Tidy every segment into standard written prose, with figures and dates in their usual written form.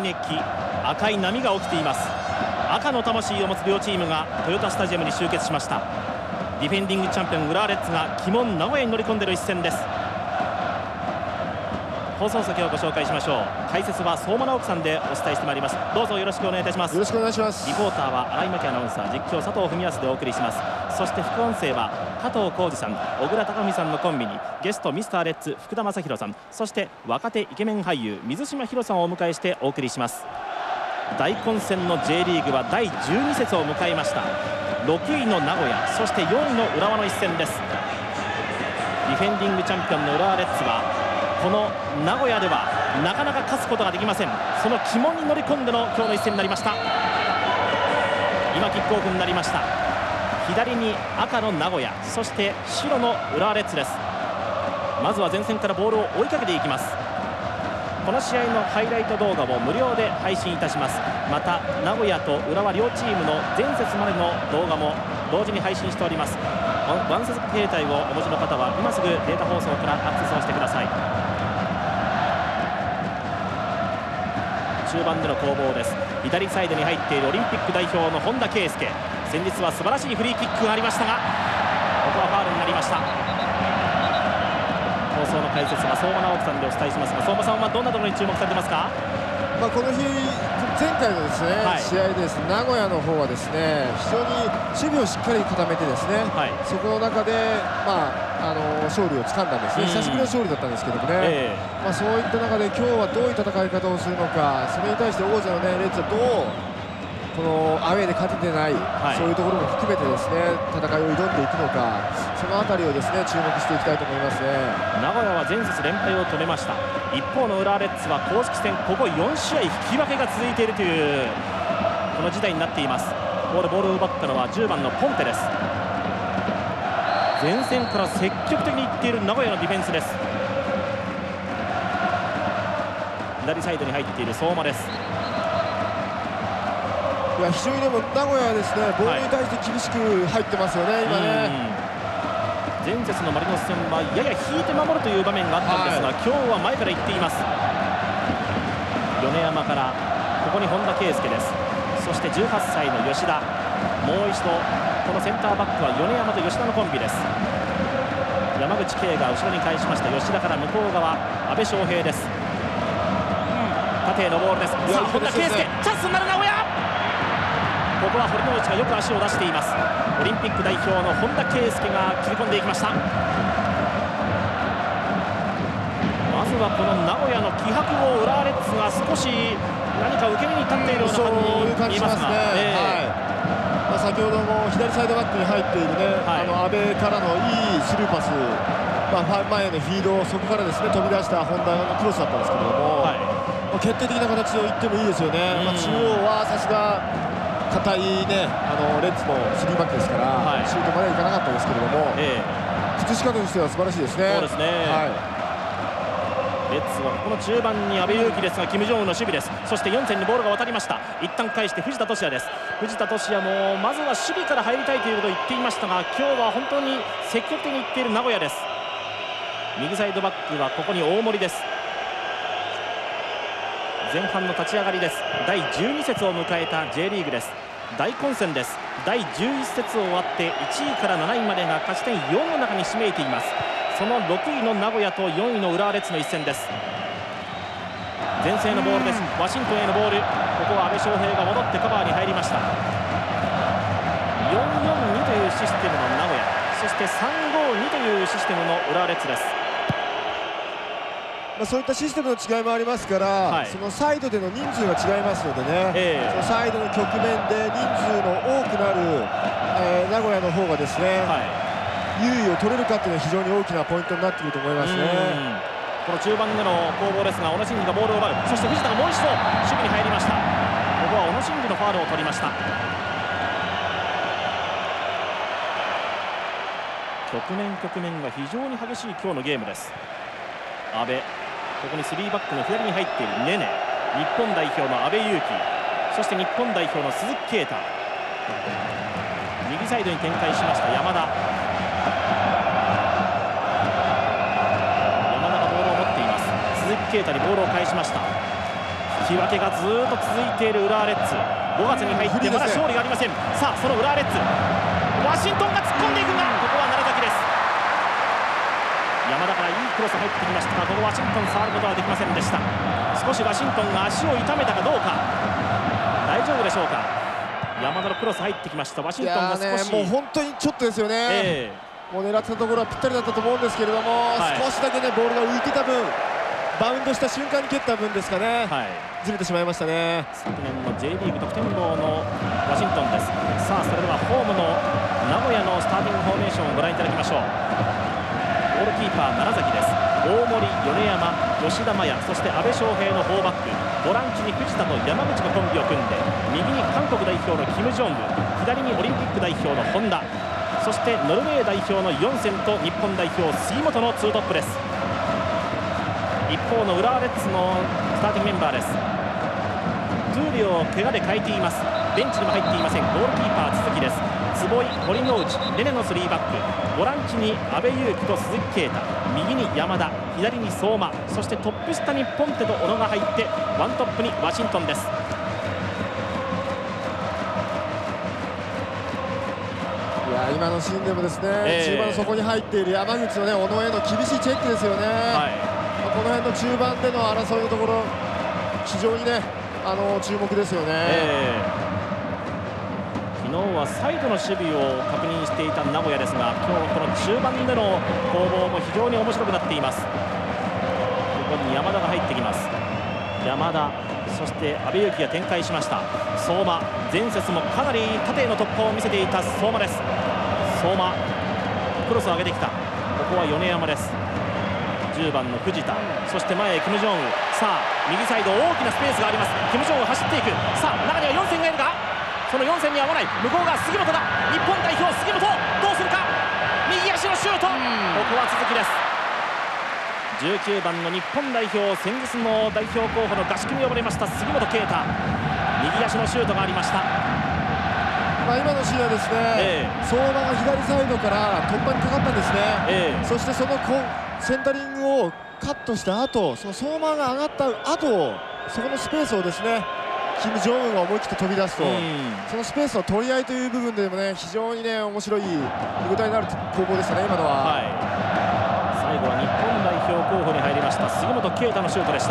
激、赤い波が起きています。赤の魂を持つ両チームがトヨタスタジアムに集結しました。ディフェンディングチャンピオン浦和レッズが鬼門名古屋に乗り込んでいる一戦です。放送席をご紹介しましょう。解説は相馬直樹さんでお伝えしてまいります。どうぞよろしくお願いいたします。 よろしくお願いします。 リポーターは新井真希アナウンサー、実況佐藤文康でお送りします。そして副音声は加藤浩二さん、小倉貴文さんのコンビにゲストミスターレッツ福田正宏さん、そして若手イケメン俳優水島博さんをお迎えしてお送りします。大混戦の J リーグは第12節を迎えました。6位の名古屋、そして4位の浦和の一戦です。ディフェンディングチャンピオンの浦和レッズはこの名古屋ではなかなか勝つことができません。その鬼門に乗り込んでの今日の一戦になりました。今キックオフになりました。左に赤の名古屋、そして白の浦和レッズです。まずは前線からボールを追いかけていきます。この試合のハイライト動画を無料で配信いたします。また名古屋と浦和両チームの前節までの動画も同時に配信しております。ワンセット携帯をお持ちの方は今すぐデータ放送からアクセスをしてください。中盤での攻防です。左サイドに入っているオリンピック代表の本田圭佑、先日は素晴らしいフリーキックがありましたがここはファウルになりました。放送の解説は相馬直樹さんでお伝えしますが、相馬さんはどんなところに注目されてますか？ この日、前回のですね、試合です。名古屋の方はですね、非常に守備をしっかり固めてですね、そこの中で勝利をつかんだんですね。久しぶりの勝利だったんですけどもね、そういった中で今日はどういう戦い方をするのか、それに対して王者のねレッズはどうこのアウェーで勝ててない、そういうところも含めてですね戦いを挑んでいくのか、そのあたりをですね注目していきたいと思いますね。 名古屋は前節連敗を止めました。一方の浦和レッズは公式戦ここ4試合引き分けが続いているというこの事態になっています。ボールを奪ったのは10番のポンテです。前線から積極的にいっている名古屋のディフェンスです。左サイドに入っている相馬です。 非常にでも名古屋はですねボールに対して厳しく入ってますよね、今ね。 前節のマリノス戦はやや引いて守るという場面があったんですが、今日は前から行っています。米山からここに本田圭佑です。そして18歳の吉田、もう一度このセンターバックは米山と吉田のコンビです。山口圭が後ろに返しました。吉田から向こう側阿部翔平です。縦へのボールです。さあ本田圭佑、チャンスになる名古屋。ここは堀之内がよく足を出しています。オリンピック代表の本田圭佑が切り込んでいきました。まずはこの名古屋の気迫を浦和レッズが少し何か受け身に立っているような感じに見えますが、 先ほども左サイドバックに入っているね、阿部からのいいスルーパス、前へのフィード、そこからですね飛び出した本田のクロスだったんですけれども、決定的な形でいってもいいですよね。中央はさすが硬いね、レッズの3バックですから、シュートまではいかなかったですけれども、崩し方としては素晴らしいですね。 そうですね、レッズはこの中盤に阿部勇樹ですが、キム・ジョンウンの守備です。そして4線にボールが渡りました。一旦返して藤田俊也です。藤田俊也もまずは守備から入りたいということを言っていましたが、今日は本当に積極的にいっている名古屋です。右サイドバックはここに大森です。前半の立ち上がりです。第12節を迎えた J リーグです。大混戦です。第11節を終わって1位から7位までが勝ち点4の中にひしめいています。その6位の名古屋と4位の浦和レッズの一戦です。前線のボールです。ワシントンへのボール、ここは阿部翔平が戻ってカバーに入りました。4-4-2というシステムの名古屋、そして3-5-2というシステムの浦和レッズです。 そういったシステムの違いもありますから、そのサイドでの人数が違いますのでね、そのサイドの局面で人数の多くなる、名古屋の方がですね、優位を取れるかっていうのは非常に大きなポイントになってくると思いますね。 この中盤での攻防ですが、小野伸二がボールを奪う。そして藤田がもう一度守備に入りました。ここは小野伸二のファウルを取りました。局面が非常に激しい今日のゲームです。阿部、ここに3バックの左に入っているネネ、日本代表の阿部勇樹、そして日本代表の鈴木啓太、右サイドに展開しました山田。山田がボールを持っています。鈴木啓太にボールを返しました。 引き分けがずっと続いている浦和レッズ。5月に入ってまだ勝利がありません。さあその浦和レッズ、ワシントンが突っ込んでいくが、ここは楢崎です。山田からいいクロス入ってきましたが、ここワシントン触ることはできませんでした。少しワシントンが足を痛めたかどうか、大丈夫でしょうか。山田のクロス入ってきました。ワシントンが少し、 もう本当にちょっとですよね、もう狙ってたところはぴったりだったと思うんですけれども、少しだけねボールが浮いてた分、バウンドした瞬間に蹴った分ですかね、ずれてしまいましたね。 昨年の J リーグ得点王のワシントンです。さあそれではホームの名古屋のスターティングフォーメーションをご覧いただきましょう。ゴールキーパー楢崎です。大森、米山、吉田麻也、そして阿部翔平の4バック、ボランチに藤田と山口のコンビを組んで、右に韓国代表のキム・ジョンウ、左にオリンピック代表の本田、そしてノルウェー代表のヨンセンと日本代表杉本のツートップです。一方の浦和レッズのスターティングメンバーです。トゥーリオを怪我で変えています。ベンチにも入っていません。ゴールキーパー鈴木です。坪井、堀之内、レネの3バック、ボランチに阿部勇樹と鈴木啓太、右に山田、左に相馬、そしてトップ下にポンテと小野が入ってワントップにワシントンです。 今のシーンでもですね、中盤の底に入っている山口のね小野への厳しいチェックですよね。この辺の中盤での争いのところ、非常にね注目ですよね。 昨日はサイドの守備を確認していた名古屋ですが、今日はこの中盤での攻防も非常に面白くなっています。ここに山田が入ってきます。山田、そして阿部勇樹が展開しました。相馬、前節もかなり縦への突破を見せていた相馬です。相馬、クロスを上げてきた。ここは米山です。10番の藤田、そして前へキム・ジョンウ。さあ右サイド大きなスペースがあります。キム・ジョンウ走っていく。さあ中には4線がいるが、その4線に合わない。向こうが杉本だ。日本代表杉本、どうするか。右足のシュート、ここは続きです。19番の日本代表、先日の代表候補の合宿に呼ばれました杉本啓太、右足のシュートがありました。 今のシーンはですね、相馬が左サイドから突破にかかったんですね。そしてそのセンタリングをカットした後、その相馬が上がった後、そこのスペースをですねキム・ジョンウンが思い切って飛び出すと、そのスペースの取り合いという部分でもね非常にね面白い見応えのある攻防でしたね今のは。 最後は日本代表候補に入りました杉本啓太のシュートでした。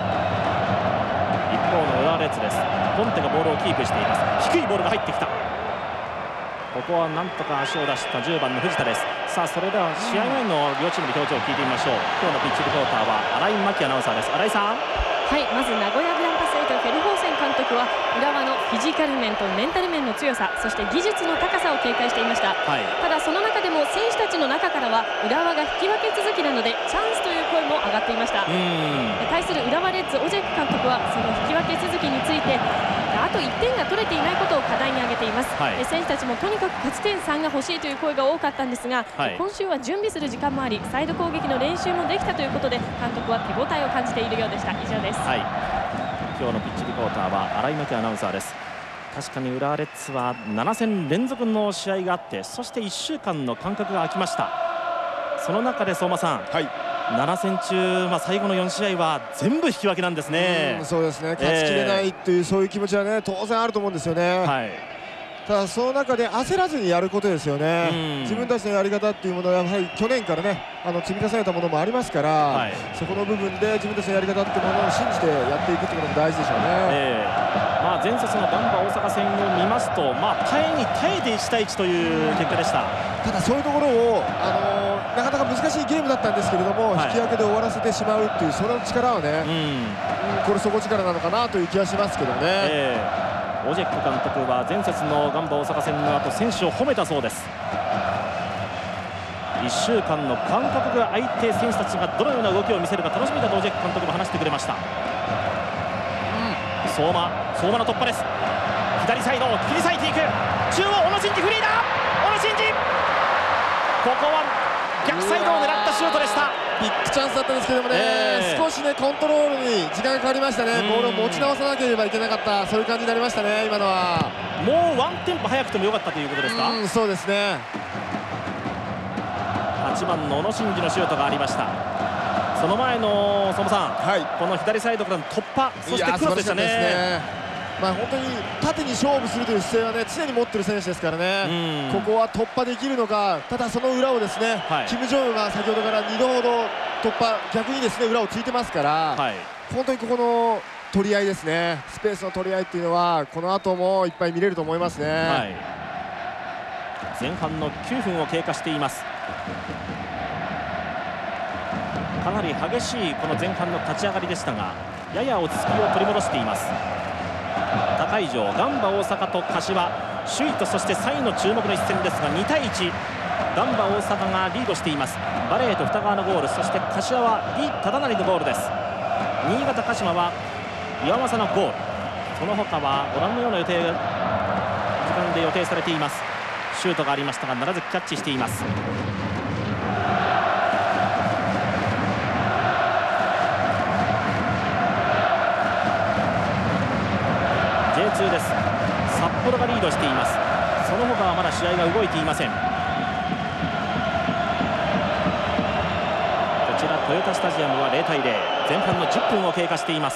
一方の浦和レッズです。ポンテがボールをキープしています。低いボールが入ってきた。ここはなんとか足を出した10番の藤田です。さあそれでは試合前の両チームの表情を聞いてみましょう。今日のピッチリポーターは新井真希アナウンサーです。新井さん。 はい、まず名古屋グランパス8フェルホーセン監督は浦和のフィジカル面とメンタル面の強さ、そして技術の高さを警戒していました。ただその中でも選手たちの中からは浦和が引き分け続きなのでチャンスという声も上がっていました。対する浦和レッズオジェック監督はその引き分け続きについてあと1点が取れていないことを課題に挙げています。選手たちもとにかく勝ち点3が欲しいという声が多かったんですが、今週は準備する時間もありサイド攻撃の練習もできたということで監督は手応えを感じているようでした。以上です。 今日のピッチリポーターは新井真希アナウンサーです。確かに浦和レッズは7戦連続の試合があって、そして1週間の間隔が空きました。その中で相馬さん、7戦中、最後の4試合は全部引き分けなんですね。 そうですね、勝ちきれないという、そういう気持ちはね当然あると思うんですよね。ただその中で焦らずにやることですよね。自分たちのやり方っていうものはやはり去年からね積み重ねたものもありますから、そこの部分で自分たちのやり方っていうものを信じてやっていくっていうことも大事でしょうね。 前節のガンバ大阪戦を見ますと、耐えに耐えて1対1という結果でした。 ただそういうところをなかなか難しいゲームだったんですけれども、引き分けで終わらせてしまうっていうその力はね、これ底力なのかなという気がしますけどね。 オジェック監督は前節のガンバ大阪戦の後選手を褒めたそうです。1週間の間隔が空いて選手たちがどのような動きを見せるか楽しみだとオジェック監督も話してくれました。相馬の突破です。左サイドを切り裂いていく。中央小野伸二フリーだ。小野伸二、ここは逆サイドを狙ったシュートでした。 ビッグチャンスだったんですけどもね、少しねコントロールに時間がかかりましたね。ボールを持ち直さなければいけなかった、そういう感じになりましたね。今のはもうワンテンポ早くてもよかったということですか。 そうですね。 8番の小野伸二のシュートがありました。 その前の相馬さん、この左サイドからの突破、そしてクロスでしたね。 本当に縦に勝負するという姿勢はね常に持っている選手ですからね、ここは突破できるのか。ただその裏をですね、キム・ジョンウンが先ほどから2度ほど突破、逆にですね裏をついてますから、本当にここの取り合いですね、スペースの取り合いっていうのはこの後もいっぱい見れると思いますね。 前半の9分を経過しています。かなり激しいこの前半の立ち上がりでしたが、やや落ち着きを取り戻しています。他会場ガンバ大阪と柏、首位とそして3位の注目の一戦ですが、2対1、ガンバ大阪がリードしています。バレーと二川のゴール、そして柏は李忠成のゴールです。新潟鹿島は岩政のゴール、その他はご覧のような時間で予定されています。シュートがありましたがならずキャッチしています。J2 です。札幌がリードしています。その他はまだ試合が動いていません。こちらトヨタスタジアムは0対0、前半の10分を経過しています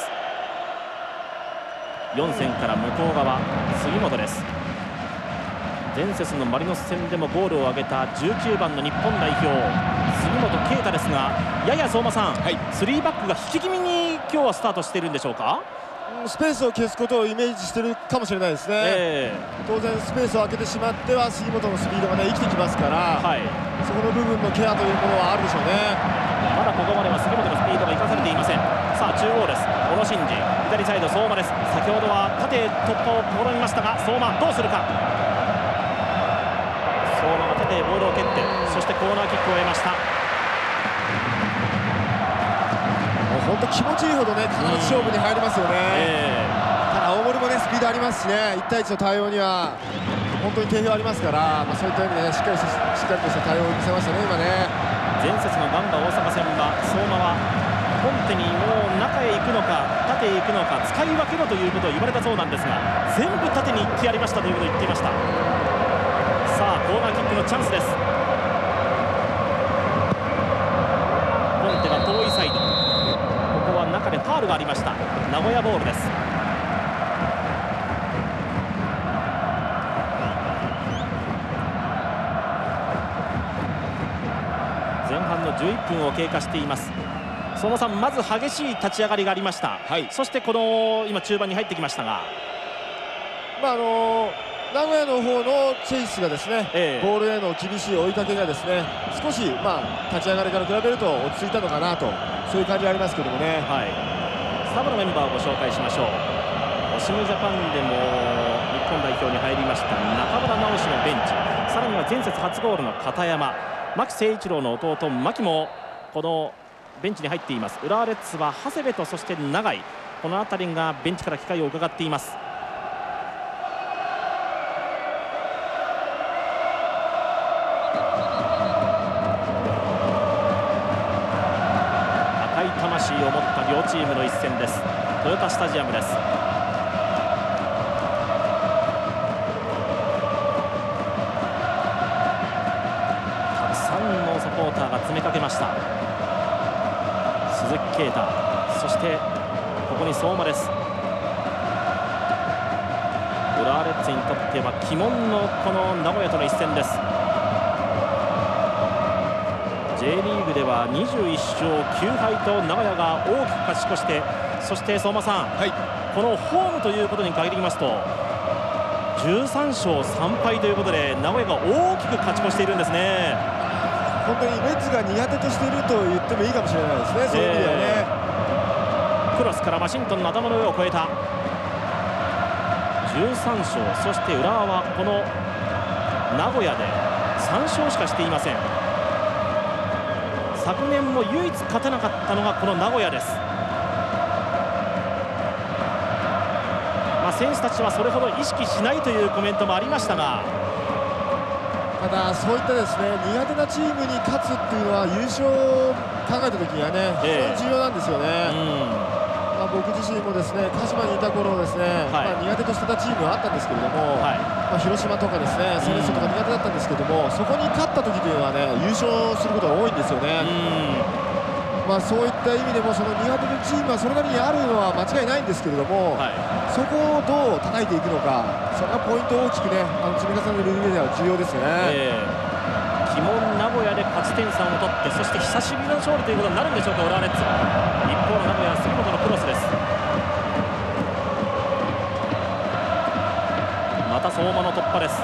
。4戦から向こう側杉本です。前節のマリノス戦でもゴールを挙げた19番の日本代表杉本啓太ですが、やや相馬さん、3バックが引き気味に今日はスタートしているんでしょうか。 スペースを消すことをイメージしているかもしれないですね、当然スペースを空けてしまっては杉本のスピードがね生きてきますから、そこの部分のケアというものはあるでしょうね。 まだここまでは杉本のスピードが生かされていません。さあ中央です。小野伸二、左サイド相馬です。先ほどは縦突破を試みましたが相馬どうするか。相馬が縦へボールを蹴って、そしてコーナーキックを得ました。 本当気持ちいいほどね必ず勝負に入りますよね、ただ大森もねスピードありますしね、1対1の対応には本当に定評ありますから、そういった意味でねしっかりとした対応を見せましたね今ね。 前節のガンバ大阪戦は相馬は本手にもう中へ行くのか縦へ行くのか使い分けろということを言われたそうなんですが、全部縦に行ってやりましたということを言っていました。さあコーナーキックのチャンスです。本手が遠いサイド、ここは中でファールがありました。名古屋ボールです。前半の11分を経過しています。相馬さん、まず激しい立ち上がりがありました、そしてこの今中盤に入ってきましたが、 名古屋の方のチェイスがですね、ボールへの厳しい追いかけがですね少し立ち上がりから比べると落ち着いたのかなと、そういう感じがありますけどもね。サブのメンバーをご紹介しましょう。オシムジャパンでも日本代表に入りました中村直志のベンチ、さらには前節初ゴールの片山、牧誠一郎の弟牧もこのベンチに入っています。浦和レッズは長谷部とそして永井、この辺りがベンチから機会を伺っています。赤い魂を持った両チームの一戦です。トヨタスタジアムです。たくさんのサポーターが詰めかけました。鈴木啓太、そしてここに相馬です。浦和レッズにとっては鬼門のこの名古屋との一戦です。 J リーグでは21勝9敗と名古屋が大きく勝ち越して、そして相馬さん、このホームということに限りますと13勝3敗ということで名古屋が大きく勝ち越しているんですね。 本当にレッズが苦手としていると言ってもいいかもしれないですね、そういう意味ではね。 クロスからワシントンの頭の上を越えた13勝、そして浦和はこの名古屋で3勝しかしていません。昨年も唯一勝てなかったのがこの名古屋です。選手たちはそれほど意識しないというコメントもありましたが、 ただそういったですね苦手なチームに勝つっていうのは優勝を考えた時にはね非常に重要なんですよね。僕自身もですね鹿島にいた頃ですね、苦手としてたチームはあったんですけれども、広島とかですねセレッソとか苦手だったんですけども、そこに勝った時というのはね優勝することが多いんですよね。 そういった意味でもその苦手なチームはそれなりにあるのは間違いないんですけれども、そこをどう叩いていくのか、それがポイントを大きくね積み重ねる上では重要ですね。 鬼門名古屋で勝ち点3を取って、そして久しぶりの勝利ということになるんでしょうか、浦和レッズ。一方の名古屋は杉本のクロスです。また相馬の突破です。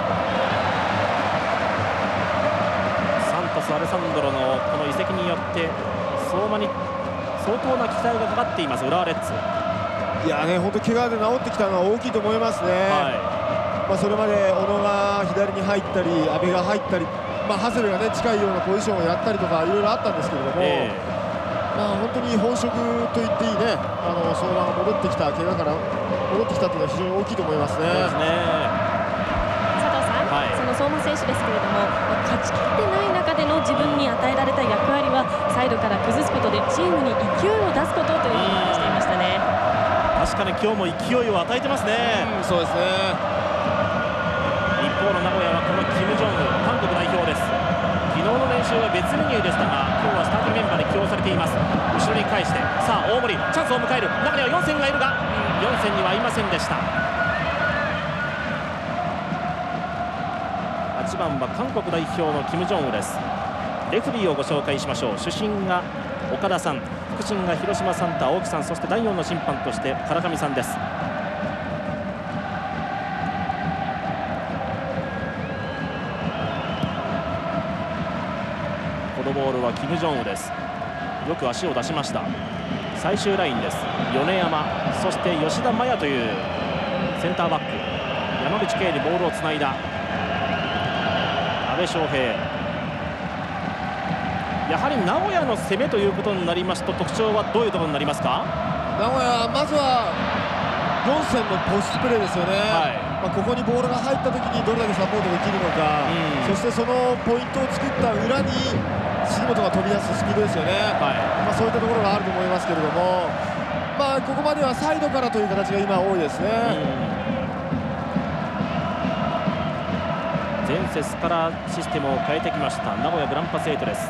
サントス・アレサンドロのこの移籍によって相馬に相当な期待がかかっています浦和レッズ。 いやね、本当怪我で治ってきたのは大きいと思いますね。それまで小野が左に入ったり阿部が入ったり、長谷部がね近いようなポジションをやったりとかいろいろあったんですけれども、本当に本職と言っていいね、相馬が戻ってきた、怪我から戻ってきたというのは非常に大きいと思いますね。 佐藤さん、その相馬選手ですけれども、勝ちきってない中での自分に与えられた役割はサイドから崩すことでチームに勢いを出すことというふうに話していましたね。 確かに今日も勢いを与えてますね。 そうですね。 一方の名古屋はこのキム・ジョンウ、韓国代表です。昨日の練習は別メニューでしたが、今日はスターティングメンバーに起用されています。後ろに返して、さあ大森チャンスを迎える。中には4戦がいるが、4戦にはいませんでした。8番は韓国代表のキム・ジョンウです。レフリーをご紹介しましょう。主審が岡田さん、副審が広島サンタ青木さん、そして第4の審判として唐上さんです。このボールはキム・ジョンウです。よく足を出しました。最終ラインです。米山、そして吉田麻也というセンターバック。山口圭にボールをつないだ阿部翔平。やはり名古屋の攻めということになりますと、特徴はどういうところになりますか？ 名古屋はまずは4戦のポストプレーですよね。ここにボールが入った時にどれだけサポートできるのか、そしてそのポイントを作った裏に杉本が飛び出すスピードですよね。そういったところがあると思いますけれども、ここまではサイドからという形が今多いですね。前節からシステムを変えてきました名古屋グランパス8です。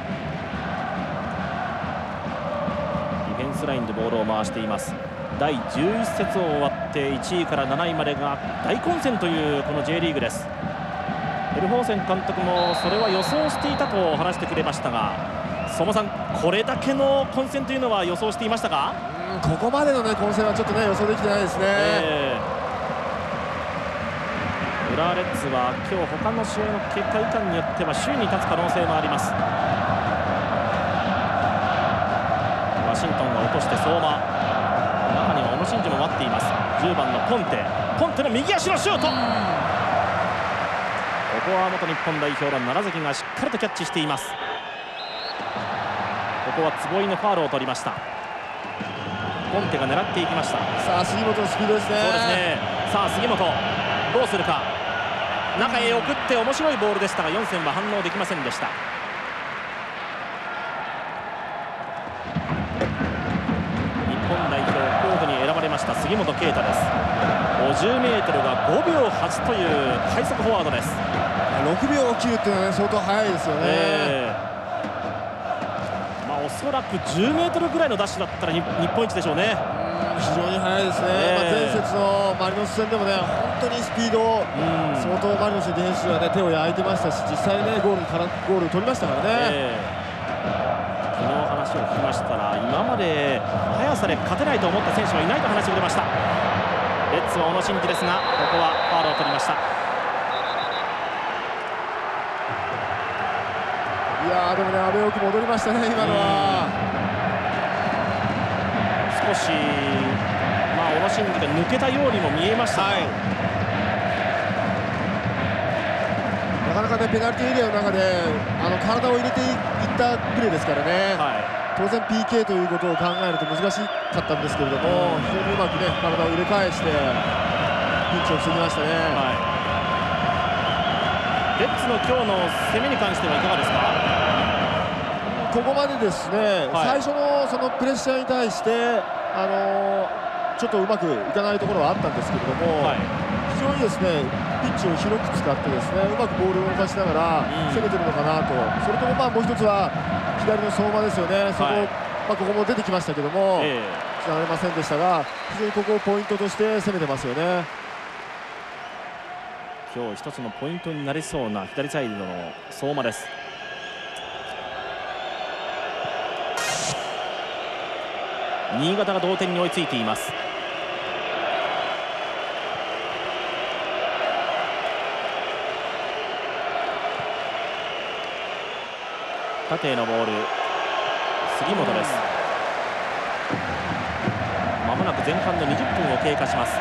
ディフェンスラインでボールを回しています。第11節を終わって1位から7位までが大混戦というこの J リーグです。エルホーセン監督もそれは予想していたと話してくれましたが、相馬さん、これだけの混戦というのは予想していましたか？ここまでの、混戦はちょっと予想できてないですね。浦和レッズは今日他の試合の結果以下によっては首位に立つ可能性もあります。ワシントンが落として相馬、中には小野伸二も待っています。10番のポンテの右足のシュート、ここは元日本代表の楢崎がしっかりとキャッチしています。ここは坪井のファウルを取りました。ポンテが狙っていきました。さあ杉本のスピードですね。そうですね。さあ杉本どうするか。中へ送って面白いボールでしたが、4戦は反応できませんでした。日本代表候補に選ばれました杉本啓太です。50m が5秒8という快速フォワードです。6秒を切るっていうのは、相当速いですよね。おそらく 10m ぐらいのダッシュだったら日本一でしょうね。非常に速いですね。前節のマリノス戦でもね、本当にスピード、相当マリノスディフェンスは手を焼いてましたし、実際ねゴールを取りましたからね。昨日話を聞きましたら、今まで速さで勝てないと思った選手はいないと話してくれました。レッズは小野伸二ですが、ここはファウルを取りました。いやーでもね、阿部よく戻りましたね、今のは。少し、小野伸二が抜けたようにも見えました、なかなかね、ペナルティーエリアの中で体を入れていったプレーですからね、当然 PK ということを考えると難しかったんですけれども、非常にうまくね、体を入れ替えしてピンチを防ぎましたね。レッズの今日の攻めに関してはいかがですか？ここまでですね、最初のそのプレッシャーに対してちょっとうまくいかないところはあったんですけれども、非常にですねピッチを広く使ってですね、うまくボールを動かしながら攻めてるのかなと。それとももう一つは左の相馬ですよね、そこ、ここも出てきましたけども、つながれませんでしたが、非常にここをポイントとして攻めてますよね。 今日一つのポイントになりそうな左サイドの相馬です。新潟が同点に追いついています。縦へのボール、杉本です。まもなく前半の20分を経過します。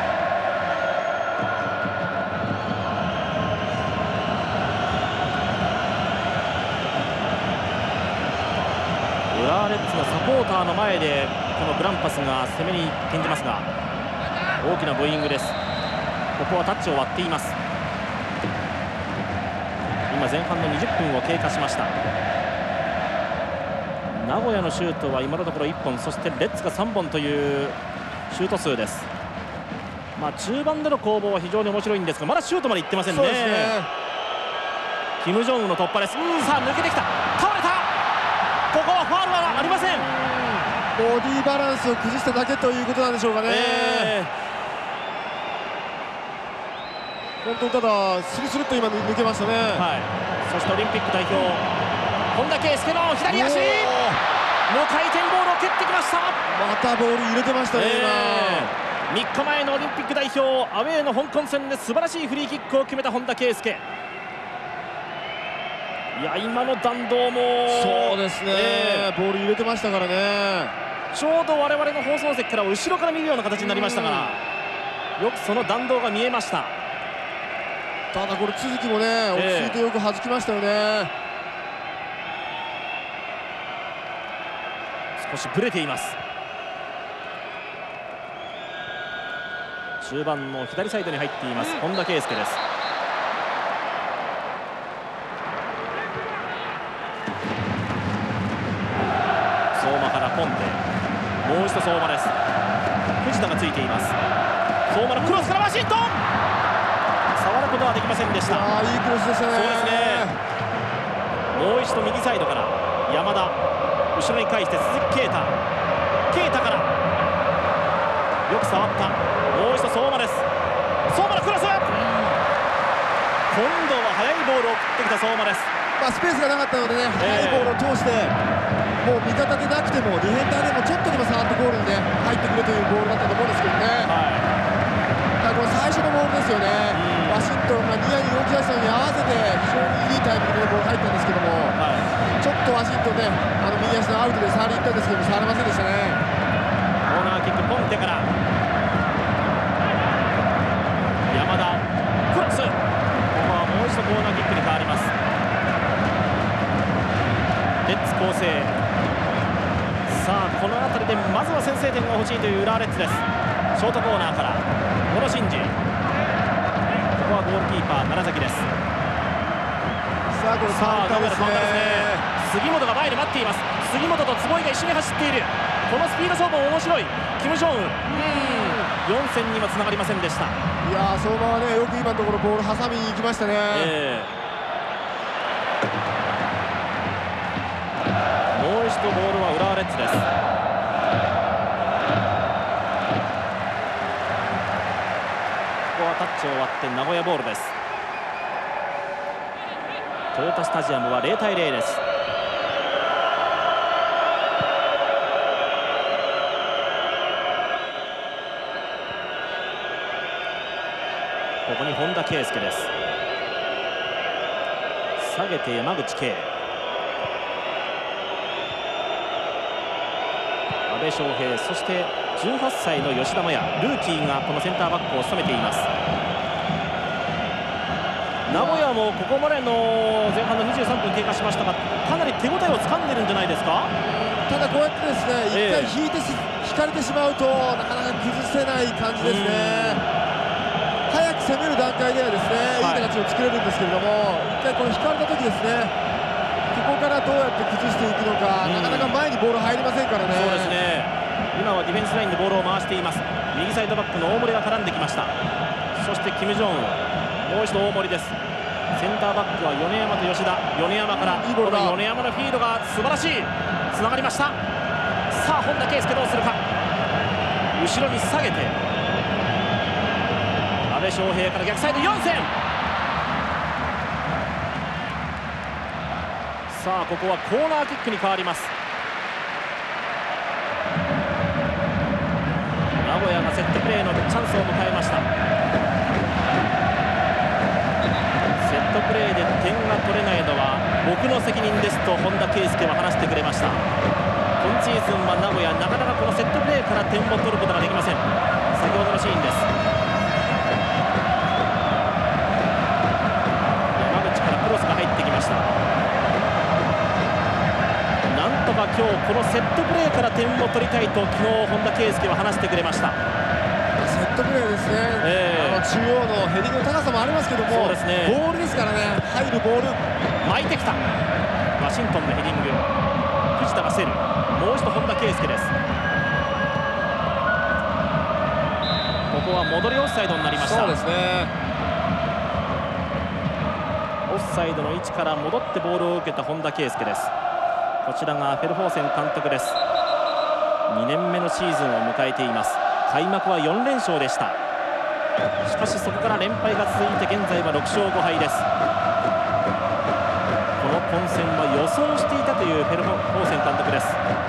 浦和レッズのサポーターの前でこのグランパスが攻めに転じますが、大きなブーイングです。ここはタッチを割っています。今前半の20分を経過しました。名古屋のシュートは今のところ1本、そしてレッツが3本というシュート数です。中盤での攻防は非常に面白いんですが、まだシュートまで行ってませんね。キム・ジョンウンの突破です。さあ抜けてきた、倒れた。ここはファウルはありません。 ボディバランスを崩しただけということなんでしょうかね。本当にただスルスルっと今抜けましたね。 そしてオリンピック代表本田圭佑の左足、無回転ボールを蹴ってきました。 またボール入れてましたね。 今3日前のオリンピック代表アウェーの香港戦で素晴らしいフリーキックを決めた本田圭佑。いや、今の弾道もそうですね、ボール入れてましたからね。 ちょうど我々の放送席から後ろから見るような形になりましたから、よくその弾道が見えました。 ただこれ都築もね、落ち着いてよく弾きましたよね。 少しブレています。中盤の左サイドに入っています本田圭佑です。相馬からポンテ、もう一度相馬です。藤田がついています。相馬のクロスからワシントン、触ることはできませんでした。 いいクロスでしたね。 そうですね。もう一度右サイドから山田、後ろに返して鈴木啓太、啓太からよく触った。もう一度相馬です。相馬のクロス、今度は速いボールを送ってきた相馬です。 スペースがなかったのでね、速いボールを通して、もう味方でなくてもディフェンダーでもちょっとでも触ってゴールにね入ってくれというボールだったと思うんですけどね。この最初のボールですよね。ワシントンがニアに動き出したのに合わせて非常にいいタイミングでボール入ったんですけども、ちょっとワシントンね、右足のアウトで触りに行ったんですけども触れませんでしたね。 コーナーキック、ポンテから山田、クロス、ここはもう一度コーナーキックに変わります。レッツ攻勢。さあこの辺りでまずは先制点が欲しいという浦和レッズです。ショートコーナーから小野伸二、ここはゴールキーパー楢崎です。 さあこれカウンターですね。 杉本が前で待っています。杉本と坪井が一緒に走っている。このスピード勝負も面白い。キム・ジョンウン、4戦にはつながりませんでした。 いやー、相馬はねよく今のところボール挟みに行きましたね。 もう一度ボールは浦和レッズです。ここはタッチを割って名古屋ボールです。トヨタスタジアムは0対0です。ここに本田圭佑です。下げて山口圭、阿部翔平、そして18歳の吉田麻也、ルーキーがこのセンターバックを務めています。名古屋もここまでの前半の23分経過しましたが、かなり手応えをつかんでるんじゃないですか。 ただこうやってですね、一回引かれてしまうとなかなか崩せない感じですね。早く攻める段階ではですね、いい形を作れるんですけれども、一回この引かれた時ですね、ここからどうやって崩していくのか、なかなか前にボール入りませんからね。 そうですね。今はディフェンスラインでボールを回しています。右サイドバックの大森が絡んできました。そしてキム・ジョンウン、もう一度大森です。 センターバックは米山と吉田。米山からこの米山のフィードが素晴らしい。つながりました。さあ本田圭佑どうするか。後ろに下げて阿部翔平から逆サイド4戦。さあここはコーナーキックに変わります。名古屋がセットプレーのチャンスを迎えました。セットプレーで点が取れないのは僕の責任ですと本田圭佑は話してくれました。今シーズンは名古屋なかなかこのセットプレーから点を取ることができません。先ほどのシーンです。山口からクロスが入ってきました。なんとか今日このセットプレーから点を取りたいと昨日本田圭佑は話してくれました。 セットプレーですね、中央のヘディングの高さもありますけども、そうですね、ボールですからね、入るボール巻いてきたワシントンのヘディング、藤田が競る。もう一度本田圭佑です。ここは戻りオフサイドになりました。 そうですね、 オフサイドの位置から戻ってボールを受けた本田圭佑です。こちらがフェルホーセン監督です。2年目のシーズンを迎えています。開幕は4連勝でした。しかしそこから連敗が続いて現在は6勝5敗です。この混戦は予想していたというフェルホーセン監督です。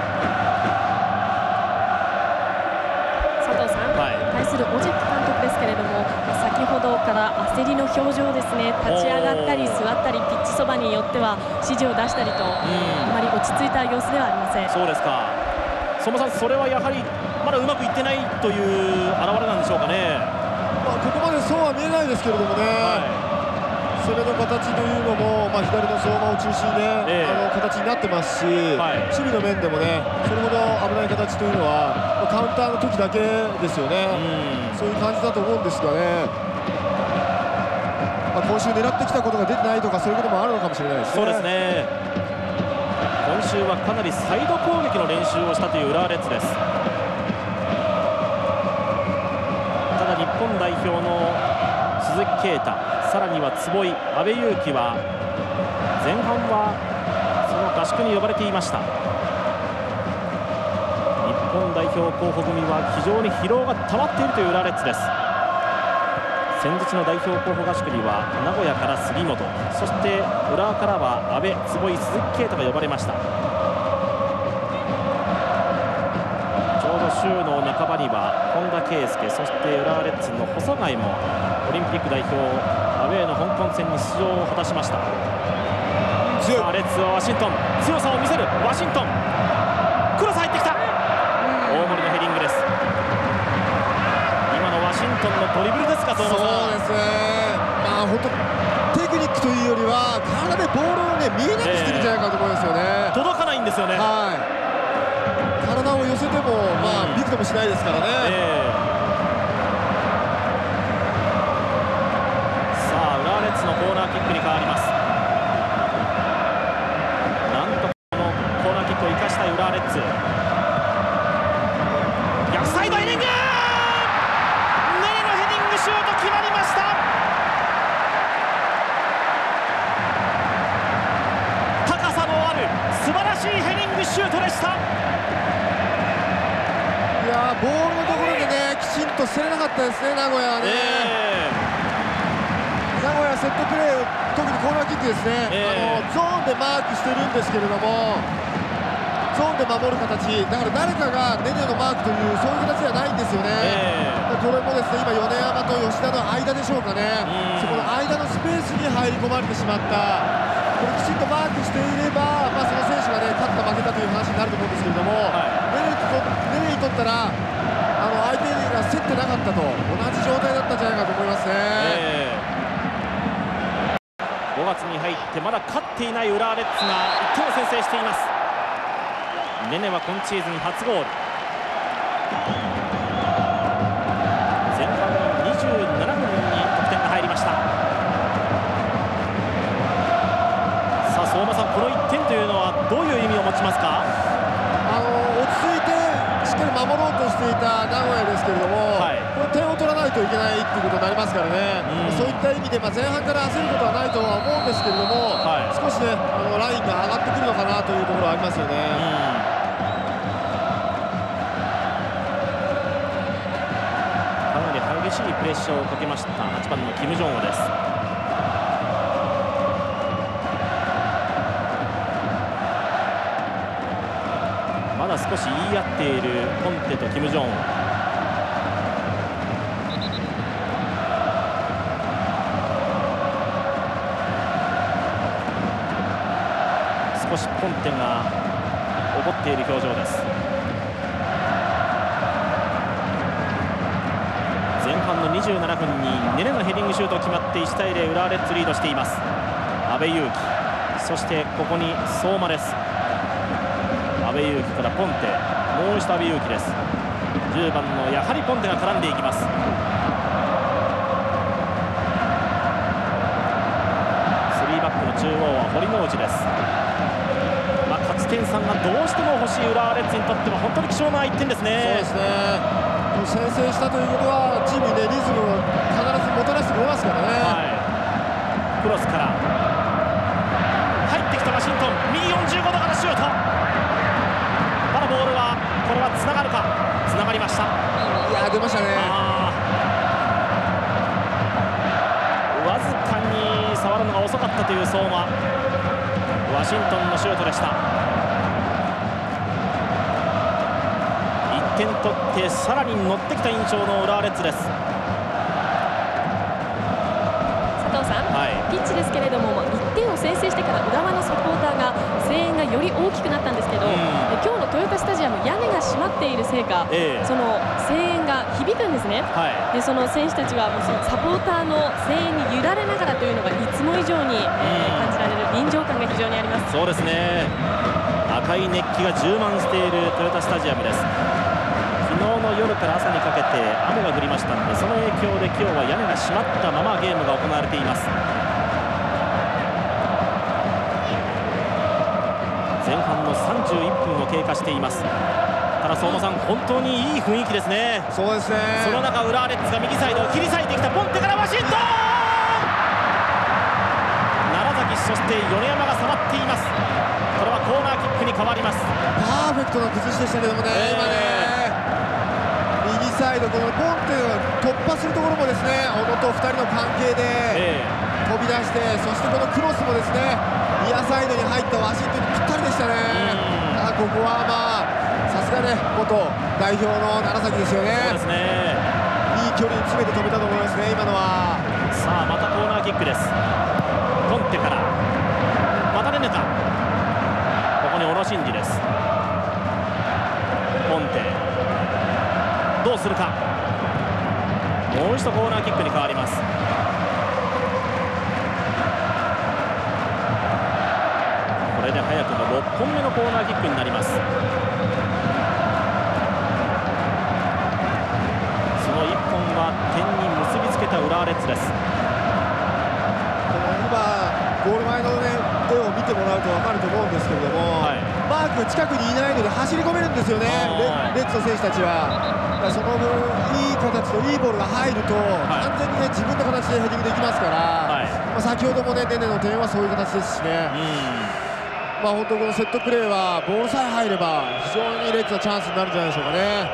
佐藤さん、対するオジェック監督ですけれども、先ほどから焦りの表情ですね。立ち上がったり座ったりピッチそばによっては指示を出したりと、あまり落ち着いた様子ではありません。 そうですか。相馬さん、それはやはりまだうまくいってないという表れなんでしょうかね。 ここまでそうは見えないですけれどもね、攻めの形というのも、左の相馬を中心で、形になってますし、守備の面でもね、それほど危ない形というのは、カウンターの時だけですよね、そういう感じだと思うんですがね、今週狙ってきたことが出てないとか、そういうこともあるのかもしれないですね。 そうですね、今週はかなりサイド攻撃の練習をしたという浦和レッズです。ただ日本代表の鈴木啓太、さらには坪井、阿部勇樹は前半はその合宿に呼ばれていました。日本代表候補組は非常に疲労が溜まっているという浦和レッズです。先日の代表候補合宿には名古屋から杉本、そして浦和からは阿部、坪井、鈴木啓太が呼ばれました。ちょうど週の半ばには本田圭佑、そして浦和レッズの細貝もオリンピック代表アウェーの香港戦に出場を果たしました。さあレッズはワシントン、強さを見せるワシントン、クロス入ってきた。大森のヘディングです。今のワシントンのドリブルですか。そうですね、本当テクニックというよりは体でボールをね見えなくしてるんじゃないかと思いますよね。 届かないんですよね。 体を寄せてもびくともしないですからね。 さあ浦和レッズのコーナーキックに変わります。なんとこのコーナーキックを生かしたい浦和レッズ。逆サイドヘディング、ネレのヘディングシュート決まりました。高さのある素晴らしいヘディングシュートでした。 ボールのところでねきちんと競れなかったですね、名古屋はね。名古屋セットプレー、特にコーナーキックですね、ゾーンでマークしてるんですけれども、ゾーンで守る形だから誰かがネネのマークというそういう形ではないんですよね。これもですね、今米山と吉田の間でしょうかね、そこの間のスペースに入り込まれてしまった。これきちんとマークしていれば、その選手がね勝った負けたという話になると思うんですけれども、ネネにとったら相手が競ってなかったと同じ状態だったんじゃないかと思いますね。 5月に入ってまだ勝っていない浦和レッズが1点を先制しています。ネネは今シーズン初ゴール。前半の27分に得点が入りました。さあ相馬さん、この1点というのはどういう意味を持ちますか。 落ち着いてしっかり守ろうとしていた名古屋ですけれども、これ点を取らないといけないっていうこことになりますからね、そういった意味で、前半から焦ることはないとは思うんですけれども、少しねラインが上がってくるのかなというところはありますよね。 かなり激しいプレッシャーをかけました8番のキム・ジョンウです。まだ少し言い合っているコンテとキム・ジョンウ。少しコンテが怒っている表情です。前半の27分にネレのヘディングシュート決まって1対0、浦和レッズリードしています。阿部勇樹、そしてここに相馬です。阿部勇樹からポンテ、もう一度阿部勇樹です。10番のやはりポンテが絡んでいきます。3バックの中央は堀之内です。勝ち点3がどうしても欲しい浦和レッズにとっては本当に貴重な1点ですね。 そうですね。先制したということはチームに、リズムを必ずもたらしてくれますからね。 クロスから入ってきたワシントン、右45度からシュート。まだボールはこれはつながるか。つながりました。 いや出ましたね。 わずかに触るのが遅かったという相馬。ワシントンのシュートでした。1点取ってさらに乗ってきた印象の浦和レッズです。 佐藤さん、ピッチですけれども1点を先制してから浦和のサポーターが声援がより大きくなったんですけど、今日のトヨタスタジアム屋根が閉まっているせいか、その声援が響くんですね。でその選手たちはもうそのサポーターの声援に揺られながらというのがいつも以上に、感じられる臨場感が非常にあります。 そうですね。赤い熱気が充満しているトヨタスタジアムです。昨日の夜から朝にかけて雨が降りましたので、その影響で今日は屋根が閉まったままゲームが行われています。前半の31分を経過しています。ただ相馬さん、本当にいい雰囲気ですね。 そうですね。 その中、浦和レッズが右サイドを切り裂いてきた。ポンテからワシントン、楢崎、そして米山が触っています。これはコーナーキックに変わります。 パーフェクトな崩しでしたけどもね、今ね右サイド、このポンテが突破するところもですね、小野と2人の関係で飛び出して、そしてこのクロスもですねニアサイドに入ったワシントンにぴったりでしたね。ここはさすがね元代表の楢崎ですよね。 そうですね。 いい距離に詰めて止めたと思いますね、今のは。 さあまたコーナーキックです。ポンテからまたレネタ、ここにオロシンジです。ポンテどうするか。もう一度コーナーキックに変わります。これで早くも6本目のコーナーキックになります。その1本は点に結びつけた浦和レッズです。 今ゴール前の絵を見てもらうと分かると思うんですけれども、マーク近くにいないので走り込めるんですよね、レッズの選手たちは。その分いい形といいボールが入ると、完全に自分の形でヘディングできますから、先ほどもネネの点はそういう形ですしね。本当このセットプレーはボールさえ入れば非常にレッズのチャンスになるんじゃないでしょうかね。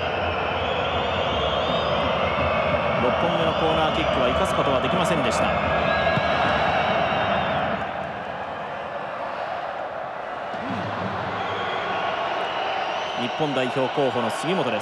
6本目のコーナーキックは生かすことはできませんでした。日本代表候補の杉本です。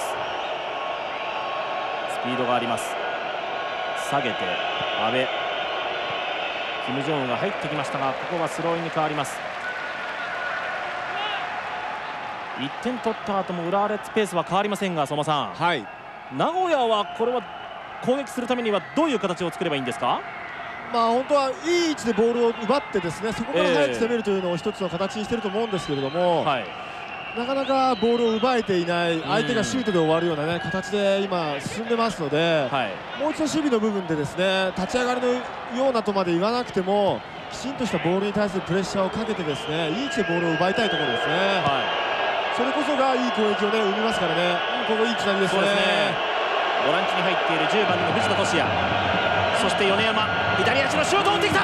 スピードがあります。下げて阿部、キム・ジョンウが入ってきましたが、ここはスローインに変わります。1点取った後も浦和レッズペースは変わりませんが、相馬さん、名古屋はこれは攻撃するためにはどういう形を作ればいいんですか。 本当はいい位置でボールを奪ってですね、そこから早く攻めるというのを一つの形にしていると思うんですけれども、なかなかボールを奪えていない、相手がシュートで終わるような、形で今進んでますので、もう一度守備の部分でですね、立ち上がりのようなとまで言わなくてもきちんとしたボールに対するプレッシャーをかけてですね、いい位置でボールを奪いたいところですね。それこそがいい攻撃を生みますからね。ここいいつなぎですね。 ボランチに入っている10番の藤田俊也、そして米山、左足のシュートを打ってきた。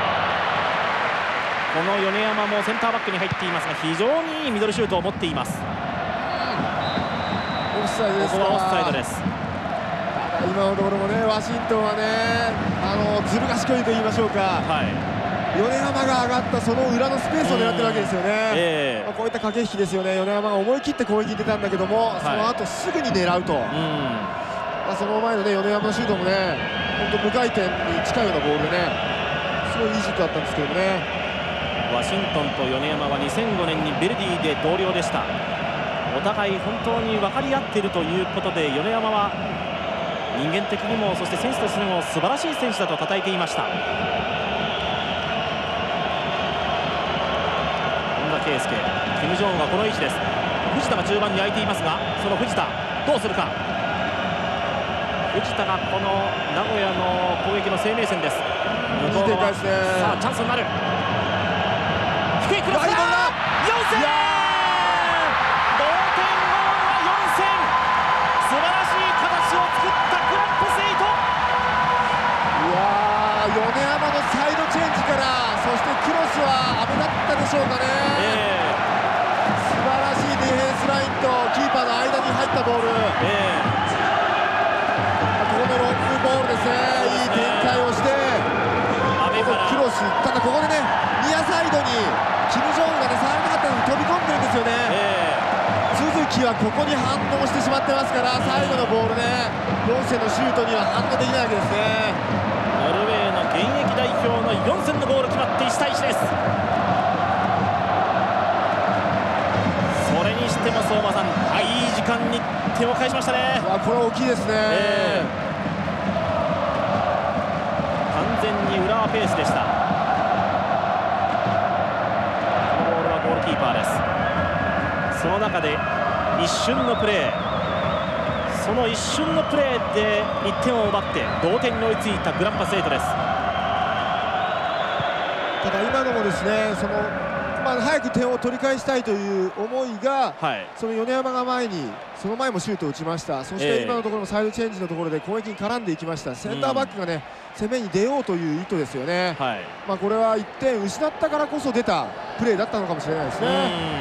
この米山もセンターバックに入っていますが、非常にいいミドルシュートを持っています。 オフサイドです。 ここはオフサイドです。 今のところもね、ワシントンはね、ずる賢いと言いましょうか、米山が上がったその裏のスペースを狙ってるわけですよね。こういった駆け引きですよね。米山が思い切って攻撃に出たんだけども、その後すぐに狙うと、その前のね、米山のシュートもね、本当無回転に近いようなボールでね、すごいいいシュートだったんですけどね。 ワシントンと米山は2005年にベルディで同僚でした。お互い本当に分かり合っているということで、米山は人間的にもそして選手としても素晴らしい選手だと称えていました。本田圭佑、キム・ジョンウンはこの位置です。藤田が中盤に空いていますが、その藤田どうするか。藤田がこの名古屋の攻撃の生命線です。 いい展開ですね。 さあチャンスになる。低いクロスだ。4戦同点ゴールは4戦。素晴らしい形を作ったグランパス8。 いやー、米山のサイドチェンジから、そしてクロスは危なかったでしょうかね。素晴らしいディフェンスラインとキーパーの間に入ったボール。ここのロングボールですね。いい展開をしてクロス、ただここでね、ニアサイドにキム・ジョンウンがね、触れなかったのに飛び込んでるんですよね。都築はここに反応してしまってますから、最後のボールね、ヨンセンのシュートには反応できないわけですね。 ノルウェーの現役代表の4戦のゴール決まって1対1です。それにしても相馬さん、いい時間に点を返しましたね。 これは大きいですね。 完全に浦和ペースでした。このボールはゴールキーパーです。その中で一瞬のプレー、その一瞬のプレーで1点を奪って同点に追いついたグランパス8です。 ただ今のもですね、早く点を取り返したいという思いが、その米山が前に、その前もシュートを打ちました。そして今のところのサイドチェンジのところで攻撃に絡んでいきました。センターバックがね、攻めに出ようという意図ですよね。これは1点失ったからこそ出たプレーだったのかもしれないですね。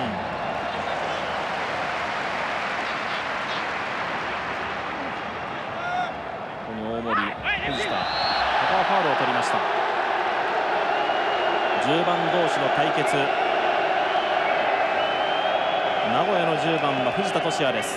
この大森、藤田、ここはファウルを取りました。10番同士の対決。名古屋の10番は藤田俊也です。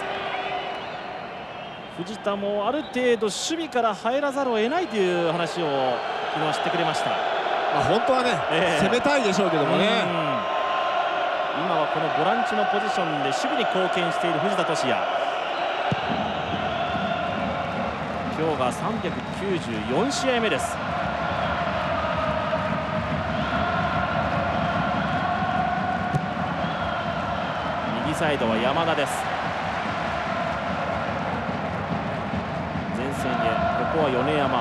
藤田もある程度守備から入らざるを得ないという話を昨日してくれました。 本当はね、攻めたいでしょうけどもね。 今はこのボランチのポジションで守備に貢献している藤田俊也。今日が394試合目です。右サイドは山田です。前線へ、ここは米山。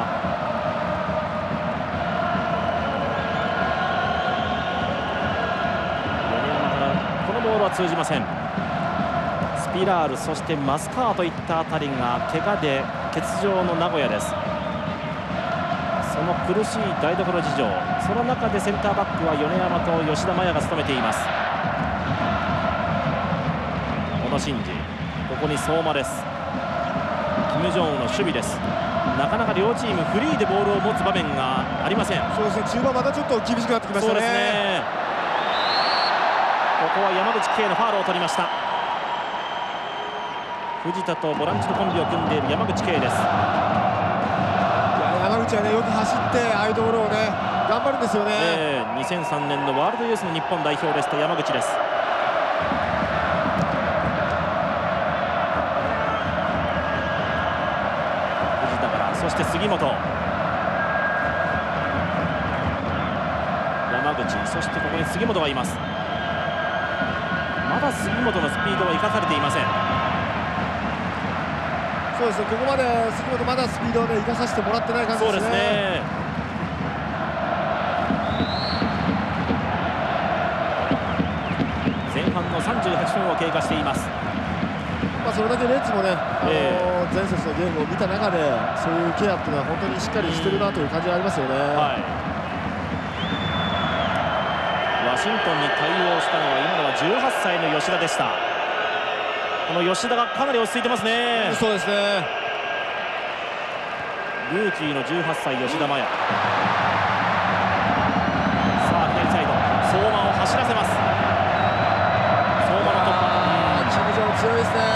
米山からこのボールは通じません。スピラール、そしてマスカーといったあたりが怪我で欠場の名古屋です。その苦しい台所事情、その中でセンターバックは米山と吉田麻也が務めています。小野伸二、ここに相馬です。キム・ジョンウンの守備です。なかなか両チームフリーでボールを持つ場面がありません。 そうですね、中盤またちょっと厳しくなってきましたね。そうですね。 ここは山口圭のファウルを取りました。藤田とボランチのコンビを組んでいる山口圭です。 山口はね、よく走ってああいうところをね、頑張るんですよね。 2003年のワールドユースの日本代表ですと山口です。藤田から、そして杉本、山口、そしてここに杉本がいます。まだ杉本のスピードは生かされていません。 そうですね、ここまで杉本まだスピードをね、生かさせてもらってない感じですね。そうですね。前半の38分を経過しています。 それだけレッズもね、前節のゲームを見た中でそういうケアっていうのは本当にしっかりしてるなという感じがありますよね。 ワシントンに対応したのは今のは18歳の吉田でした。この吉田がかなり落ち着いてますね。 そうですね。 ルーキーの18歳吉田麻也、さあ左サイド相馬を走らせます。相馬の突破、 キム・ジョン強いですね。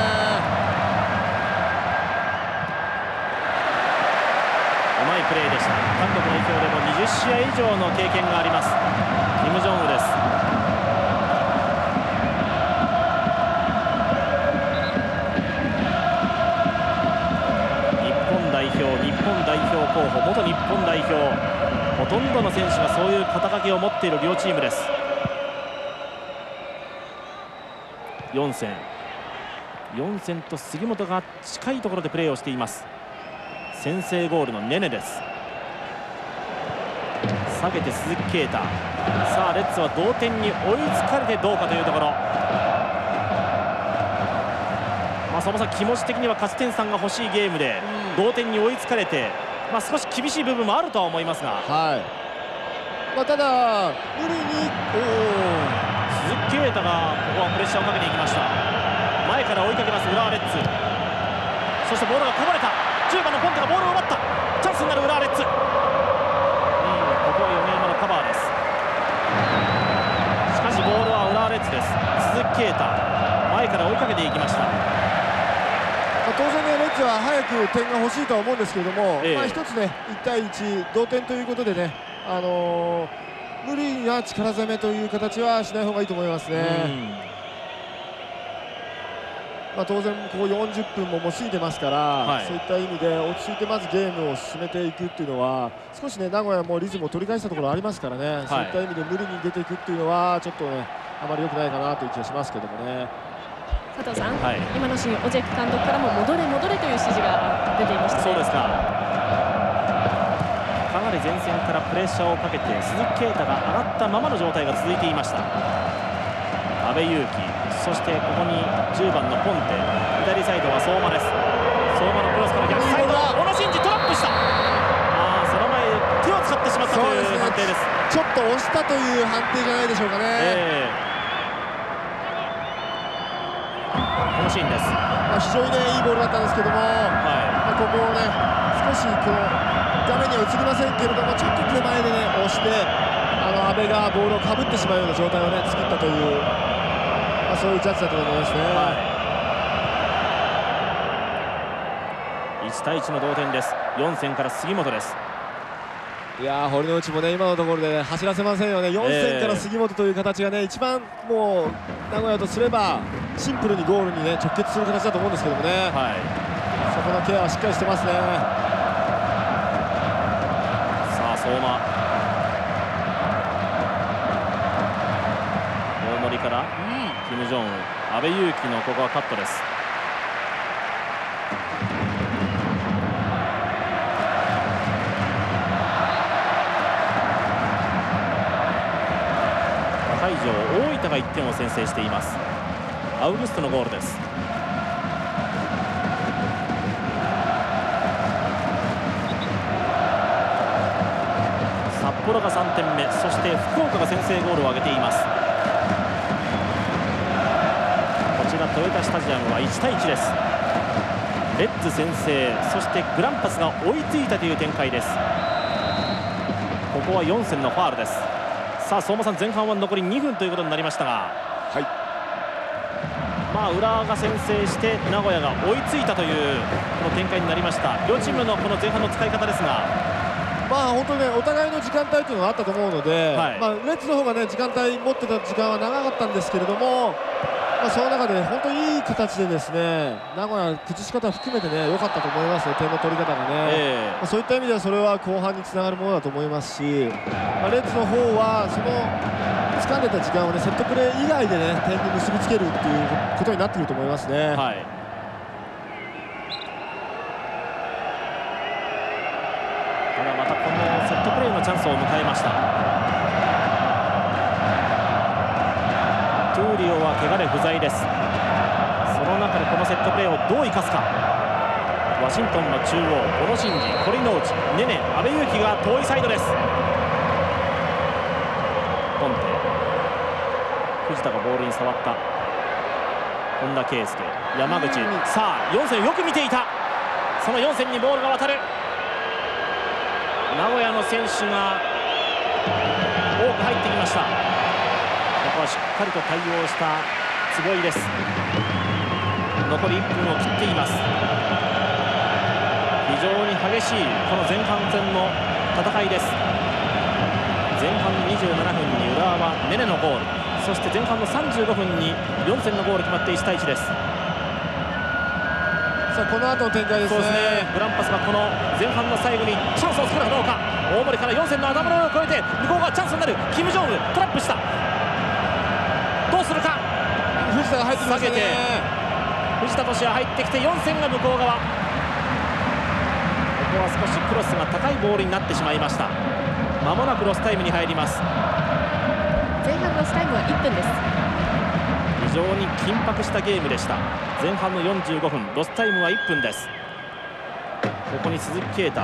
うまいプレーでした。韓国代表でも20試合以上の経験がありますキム・ジョンウです。日本代表候補、元日本代表、ほとんどの選手がそういう肩書きを持っている両チームです。4戦と杉本が近いところでプレーをしています。先制ゴールのネネです。下げて鈴木啓太、さあレッズは同点に追いつかれてどうかというところ。相馬さん、気持ち的には勝ち点3が欲しいゲームで、同点に追いつかれて、少し厳しい部分もあるとは思いますが、 ただ無理に鈴木啓太がここはプレッシャーをかけていきました。前から追いかけます浦和レッズ。そしてボールがこぼれた。10番のポンテがボールを奪った。チャンスになる浦和レッズ。ここは米山のカバーです。しかしボールは浦和レッズです。鈴木啓太前から追いかけていきました。 当然ね、レッズは早く点が欲しいとは思うんですけれども、一つね、1対1同点ということでね、無理な力攻めという形はしない方がいいと思いますね。当然ここ40分ももう過ぎてますから、そういった意味で落ち着いてまずゲームを進めていくっていうのは、少しね名古屋もリズムを取り返したところありますからね、そういった意味で無理に出ていくっていうのはちょっとねあまり良くないかなという気がしますけどもね。 佐藤さん、今のシーンオジェク監督からも戻れ戻れという指示が出ていましたね。 そうですか。かなり前線からプレッシャーをかけて鈴木啓太が上がったままの状態が続いていました。阿部勇樹、そしてここに10番のポンテ、左サイドは相馬です。相馬のクロスから逆サイド、小野伸二トラップした。その前手を使ってしまったという判定です。 ちょっと押したという判定じゃないでしょうかね。 このシーンです。 非常にねいいボールだったんですけども、ここをね少しこう画面には映りませんけれども、ちょっと手前でね押して阿部がボールをかぶってしまうような状態をね作ったという、そういうジャッジだと思いますね。 1対1の同点です。4戦から杉本です。 いや堀之内もね今のところで、走らせませんよね。4戦から杉本という形がね一番もう名古屋とすればシンプルにゴールにね直結する形だと思うんですけどもね、そこのケアはしっかりしてますね。 さあ相馬、大森からキム・ジョンウン、阿部勇樹のここはカットです。大分が1点を先制しています。アウグストのゴールです。札幌が3点目、そして福岡が先制ゴールを挙げています。こちら豊田スタジアムは1対1です。レッズ先制、そしてグランパスが追いついたという展開です。ここは4戦のファールです。さあ相馬さん、前半は残り2分ということになりましたが、浦和が先制して名古屋が追いついたというこの展開になりました。両チームのこの前半の使い方ですが、 本当にねお互いの時間帯というのがあったと思うので、レッズの方がね時間帯持ってた時間は長かったんですけれども、その中で本当にいい形でですね名古屋崩し方含めてね良かったと思いますね。点の取り方がね、そういった意味ではそれは後半につながるものだと思いますし、レッズの方はその掴んでた時間をねセットプレー以外でね点に結びつけるっていうことになっていると思いますね。ただまたこのセットプレーのチャンスを迎えました。トゥーリオは怪我で不在です。そのの中でこのセットプレーをどう生かすか。ワシントンは中央、小野伸二、堀之内、ネネ、阿部勇樹が遠いサイドです。ポンテ、藤田がボールに触った。本田圭佑、山口、さあ4線よく見ていた。その4線にボールが渡る。名古屋の選手が多く入ってきました。ここはしっかりと対応した坪井です。残り1分を切っています。非常に激しいこの前半戦の戦いです。前半27分に浦和はネネのゴール、そして前半の35分に4戦のゴール決まって1対1です。 さあこの後の展開ですね。 グランパスがこの前半の最後にチャンスを作るかどうか。大森から4線の頭の上を越えて向こう側チャンスになる。キム・ジョンウトラップした。どうするか。 藤田が入ってきましたね。 藤田俊也入ってきて4線が向こう側。ここは少しクロスが高いボールになってしまいました。まもなくロスタイムに入ります。 前半ロスタイムは1分です。 非常に緊迫したゲームでした。前半の45分、ロスタイムは1分です。ここに鈴木啓太、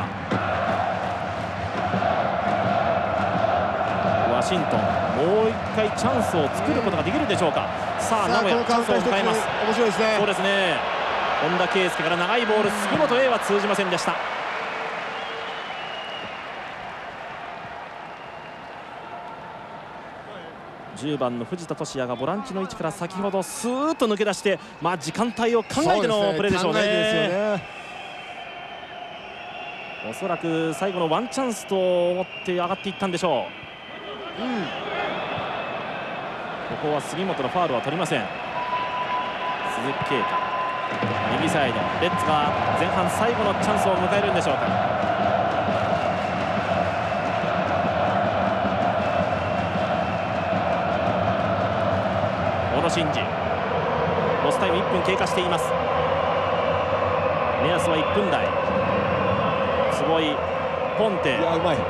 ワシントン、もう1回チャンスを作ることができるでしょうか。さあ名古屋チャンスを迎えます。 面白いですね。 そうですね。本田圭佑から長いボール、杉本 A は通じませんでした。10番の藤田俊也がボランチの位置から先ほどスーッと抜け出して、時間帯を考えてのプレーでしょうね。おそらく最後のワンチャンスと思って上がっていったんでしょう。ここは杉本のファウルは取りません。鈴木啓太、右サイド、レッツが前半最後のチャンスを迎えるんでしょうか。小野伸二、ロスタイム1分経過しています。目安は1分台。坪井、ポンテ、 うまい。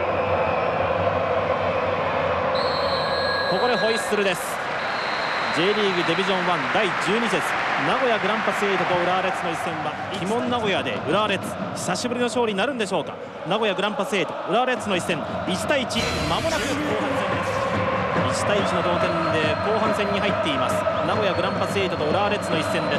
ここでホイッスルです。 J リーグデビジョン1第12節、名古屋グランパスエイトと浦和レッズの一戦は鬼門名古屋で浦和レッズ久しぶりの勝利になるんでしょうか。名古屋グランパスエイト、浦和レッズの一戦1対1、まもなく後半戦です。1対1の同点で後半戦に入っています。名古屋グランパスエイトと浦和レッズの一戦です。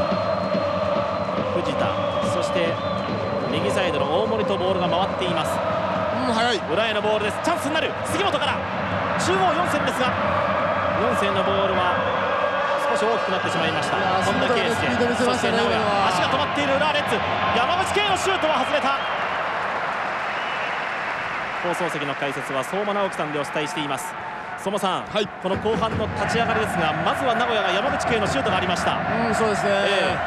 藤田、そして右サイドの大森とボールが回っています。 早い。 裏へのボールです。チャンスになる。杉本から中央4線ですが、4線のボールは少し大きくなってしまいました。本田圭佑、そして名古屋、足が止まっている浦和レッズ、山口圭のシュートは外れた。放送席の解説は相馬直樹さんでお伝えしています。相馬さん、この後半の立ち上がりですが、まずは名古屋が山口圭のシュートがありました。 そうですね。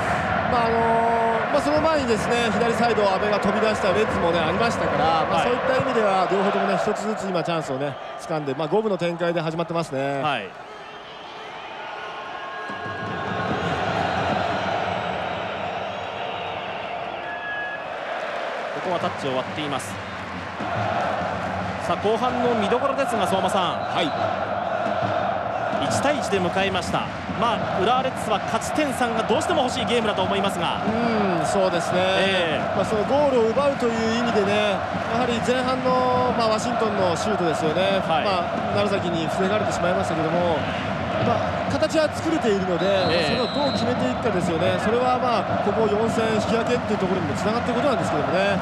その前にですね、左サイド阿部が飛び出したレッズもねありましたから、そういった意味では両方ともね一つずつ今チャンスをね掴んで、五分の展開で始まってますね。 ここはタッチを割っています。さあ後半の見どころですが、相馬さん、1対1で迎えました。浦和レッズは勝ち点3がどうしても欲しいゲームだと思いますが、 そうですね、そのゴールを奪うという意味でね、やはり前半の、ワシントンのシュートですよね、楢崎に防がれてしまいましたけども、形は作れているので、それをどう決めていくかですよね。それはここ4戦引き分けっていうところにもつながっていることなんですけどもね。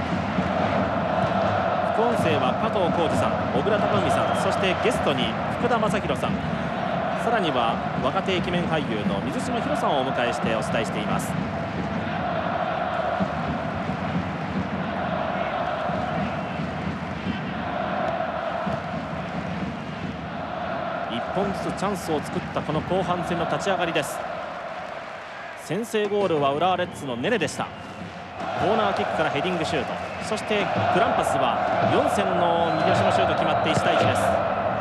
副音声は加藤浩次さん、小倉貴文さん、そしてゲストに福田正博さん、さらには若手イケメン俳優の水島博さんをお迎えしてお伝えしています。1本ずつチャンスを作ったこの後半戦の立ち上がりです。先制ゴールは浦和レッズのネネでした。コーナーキックからヘディングシュート、そしてグランパスは4戦の右足のシュート決まって1対1です。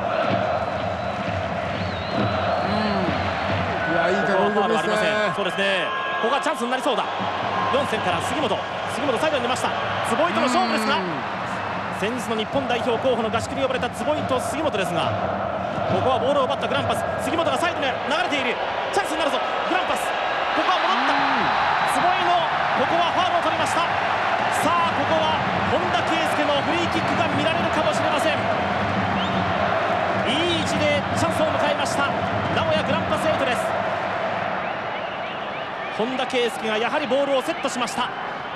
いいファウルありません。 そうですね。ここがチャンスになりそうだ。4戦から杉本サイドに出ました。坪井との勝負ですが、先日の日本代表候補の合宿に呼ばれた坪井と杉本ですが、ここはボールを奪ったグランパス、杉本がサイドに流れている。チャンスになるぞ。 本田圭佑のフリーキックが見られるかもしれません。いい位置でチャンスを迎えました名古屋グランパス8です。本田圭佑がやはりボールをセットしました。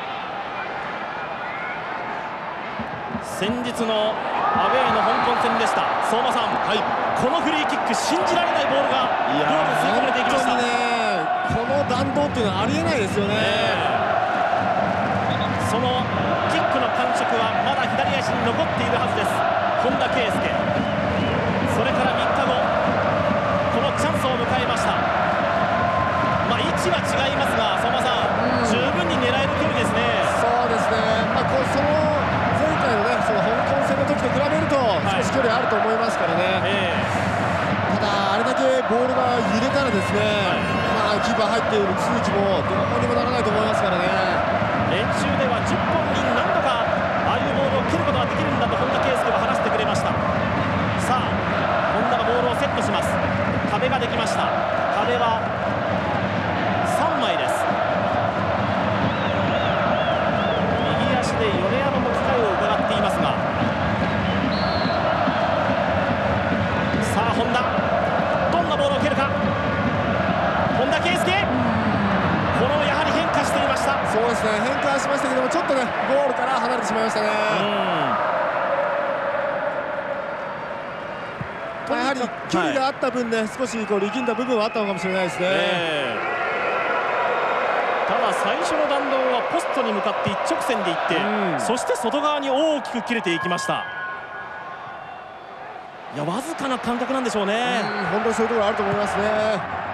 先日のアウェーの香港戦でした。相馬さん、はい、このフリーキック信じられないボールがゴールに吸い込まれていきました。 この弾道っていうのはありえないですよね。 そのキックの感触はまだ左足に残っているはずです。本田圭佑、それから3日後このチャンスを迎えました。まあ位置は違いますが相馬さん、十分に狙える距離ですね。 そうですね、まあ、その前回のね、その香港戦の時と比べると少し距離あると思いますからね、ただあれだけボールが揺れたらですね、まあ、キーパー入っている都築もどうにもならないと思いますからね。 練習では10本に何度かああいうボールを蹴ることができるんだと本田圭佑は話してくれました。さあ本田がボールをセットします。壁ができました。壁は3枚です。右足で米山も機会を伺っていますが、さあ本田どんなボールを蹴るか。本田圭佑、このやはり変化していました。 そうですね、変化しましたけどもちょっとねゴールから離れてしまいましたね。やはり距離があった分ね、少し力んだ部分はあったのかもしれないですね。 ただ最初の弾道はポストに向かって一直線でいって、そして外側に大きく切れていきました。いや、わずかな感覚なんでしょうね。 本当にそういうところあると思いますね。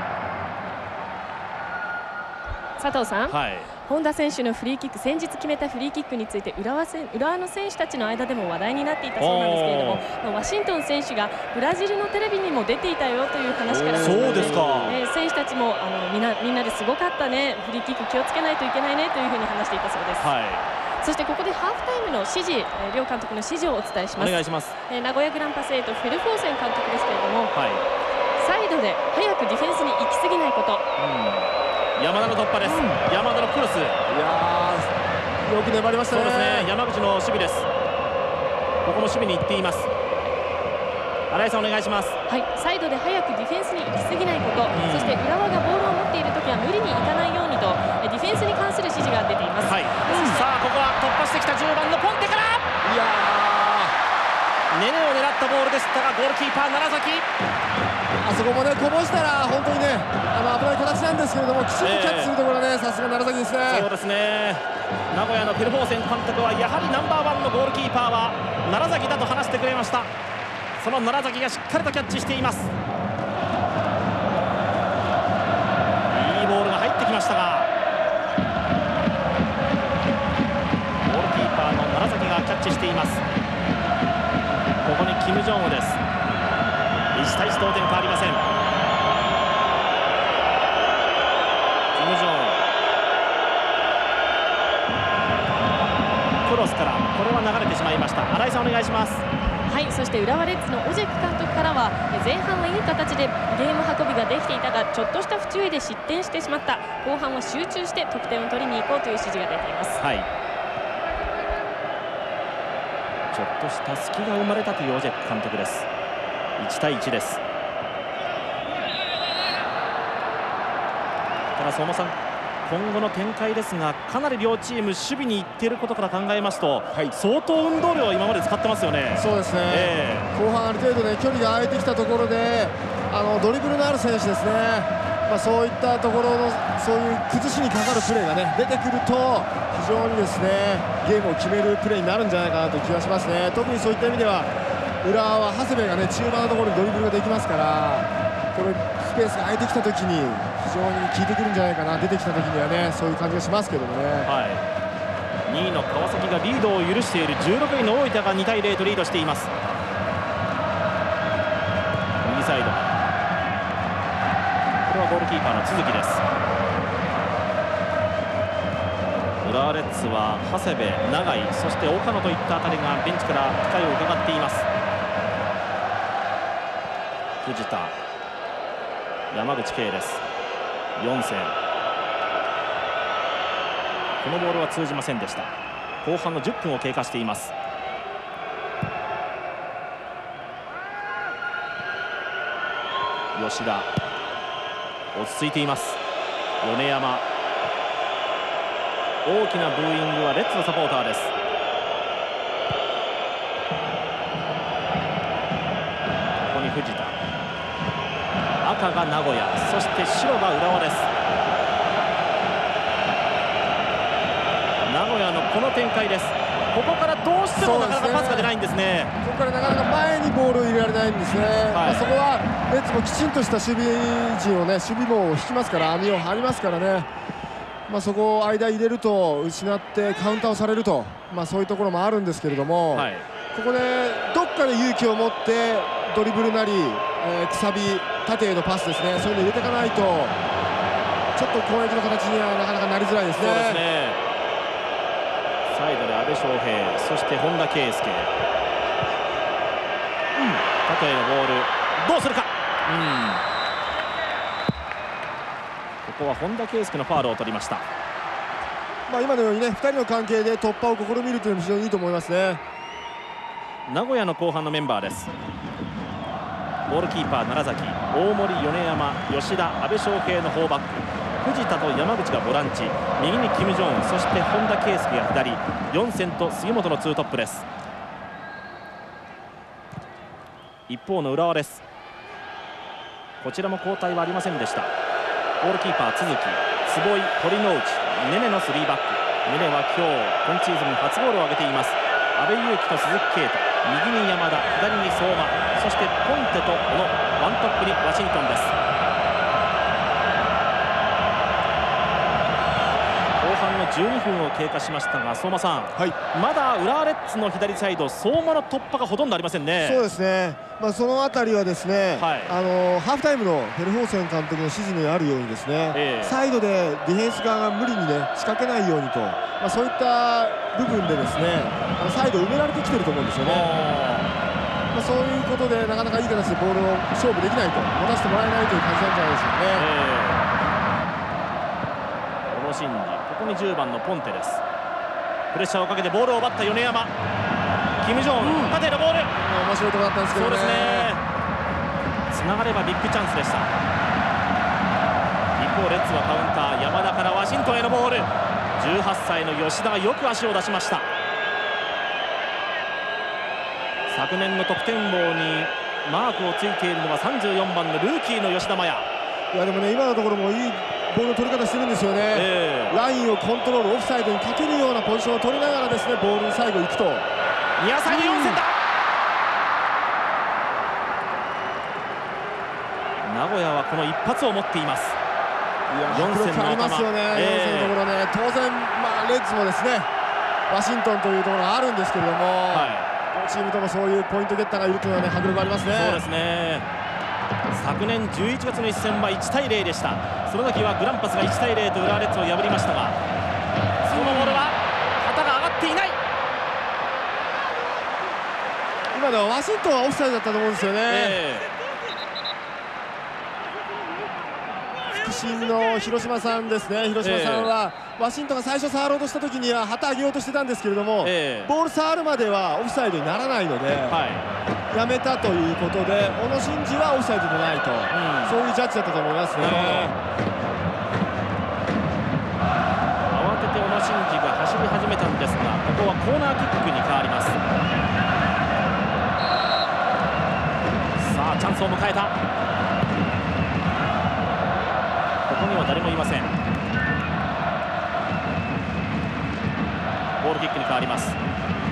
佐藤さん、本田選手のフリーキック、先日決めたフリーキックについて浦和の選手たちの間でも話題になっていたそうなんですけれども、ワシントン選手がブラジルのテレビにも出ていたよという話から、 そうですか、 選手たちもみんなですごかったね、フリーキック気をつけないといけないねというふうに話していたそうです。そしてここでハーフタイムの指示、両監督の指示をお伝えします。 お願いします。 名古屋グランパス8フェルフォーセン監督ですけれども、サイドで早くディフェンスに行き過ぎないこと。 山田の突破です。山田のクロス。いやー、よく粘りましたね。 そうですね、山口の守備です。ここも守備に行っています。新井さん、お願いします。 はい、サイドで早くディフェンスに行き過ぎないこと、そして浦和がボールを持っているときは無理に行かないようにとディフェンスに関する指示が出ています。さあここは突破してきた10番のポンテから、いやー、ネネを狙ったボールでしたがゴールキーパー楢崎、 あそこもねこぼしたら本当にね危ない形なんですけれども、きちんとキャッチするところはね、さすが楢崎ですね。 そうですね、名古屋のフェルフォーセン監督はやはりナンバー1のゴールキーパーは楢崎だと話してくれました。その楢崎がしっかりとキャッチしています。いいボールが入ってきましたが、ゴールキーパーの楢崎がキャッチしています。ここにキム・ジョンウです。1対1同点変わりません。キム・ジョンウ、クロスからこれは流れてしまいました。新井さん、お願いします。 はい、そして浦和レッズのオジェク監督からは、前半はいい形でゲーム運びができていたがちょっとした不注意で失点してしまった、後半は集中して得点を取りに行こうという指示が出ています。 ちょっとした隙が生まれたというオジェク監督です。1対1です。ただ相馬さん、今後の展開ですが、かなり両チーム守備にいっていることから考えますと、相当運動量を今まで使ってますよね。 そうですね、後半ある程度ね距離が空いてきたところでドリブルのある選手ですね、そういったところのそういう崩しにかかるプレーがね出てくると非常にですねゲームを決めるプレーになるんじゃないかなという気がしますね。特にそういった意味では浦和は長谷部がね中盤のところにドリブルができますから、これスペースが空いてきた時に非常に効いてくるんじゃないかな、出てきた時にはねそういう感じがしますけどもね。 2位の川崎がリードを許している16位の大分が2対0とリードしています。右サイド、これはゴールキーパーの都築です。浦和レッズは長谷部、永井、そして岡野といったあたりがベンチから機会を伺っています。藤田、山口圭です。4戦、このボールは通じませんでした。 後半の10分を経過しています。吉田落ち着いています。米山、大きなブーイングはレッズのサポーターです。ここに藤田、赤が名古屋、そして白が浦和です。名古屋のこの展開です。ここからどうしてもなかなかパスが出ないんですね。 ここからなかなか前にボールを入れられないんですね。そこはレッズもきちんとした守備陣をね、守備網を引きますから、網を張りますからね、そこを間入れると失ってカウンターをされると、そういうところもあるんですけれども、ここでどっかで勇気を持ってドリブルなり、くさび縦へのパスですね、そういうの入れていかないとちょっと攻撃の形にはなかなかなりづらいですね。 サイドで阿部翔平、そして本田圭佑、縦へのボールどうするか。ここは本田圭佑のファウルを取りました。 今のようにね、2人の関係で突破を試みるというのも非常にいいと思いますね。 名古屋の後半のメンバーです。ゴールキーパー楢崎、大森、米山、吉田、阿部翔平の4バック、藤田と山口がボランチ、右にキム・ジョン、そして本田圭佑が左、4線と杉本の2トップです。一方の浦和です。こちらも交代はありませんでした。ゴールキーパー都築、坪井、堀之内、ネネの3バック。ネネは今シーズン初ゴールを挙げています。阿部勇樹と鈴木啓太、右に山田、左に相馬、そしてポンテと小野、ワントップにワシントンです。12分を経過しましたが、相馬さん、まだ浦和レッズの左サイド、相馬の突破がほとんどありませんね。 そうですね、そのあたりはですね、ハーフタイムのフェルホーセン監督の指示にあるようにですね、サイドでディフェンス側が無理にね仕掛けないようにと、そういった部分でですね、サイド埋められてきてると思うんですよね。そういうことでなかなかいい形でボールを勝負できないと、持たせてもらえないという感じなんじゃないでしょうかね。 ここに10番のポンテです。プレッシャーをかけてボールを奪った米山、キム・ジョン、縦のボール、 面白いところだったんですけどね。 そうですね、つながればビッグチャンスでした。一方レッズはカウンター、山田からワシントンへのボール、18歳の吉田がよく足を出しました。昨年の得点王にマークをついているのは34番のルーキーの吉田麻也。 いやでもね、今のところもいいボールの取り方してるんですよね。ラインをコントロール、オフサイドにかけるようなポジションを取りながらですね、ボールに最後行くと。 ニアサイド4戦だ。名古屋はこの一発を持っています。 4戦ありますよね。4戦のところね、当然レッズもですね、ワシントンというところがあるんですけれども、両チームともそういうポイントゲッターがいるというのはね、迫力ありますね。 そうですね。昨年11月の一戦は1対0でした。その時はグランパスが1対0と浦和レッズを破りましたが、そのボールは旗が上がっていない。 今のはワシントンはオフサイドだったと思うんですよね。副審の広島さんですね。広島さんはワシントンが最初触ろうとした時には旗上げようとしてたんですけれども、ボール触るまではオフサイドにならないので、やめたということで、小野伸二はオフサイドでないと、そういうジャッジだったと思いますね。 慌てて小野伸二が走り始めたんですが、ここはコーナーキックに変わります。さあチャンスを迎えた。ここには誰もいません。ボールキックに変わります。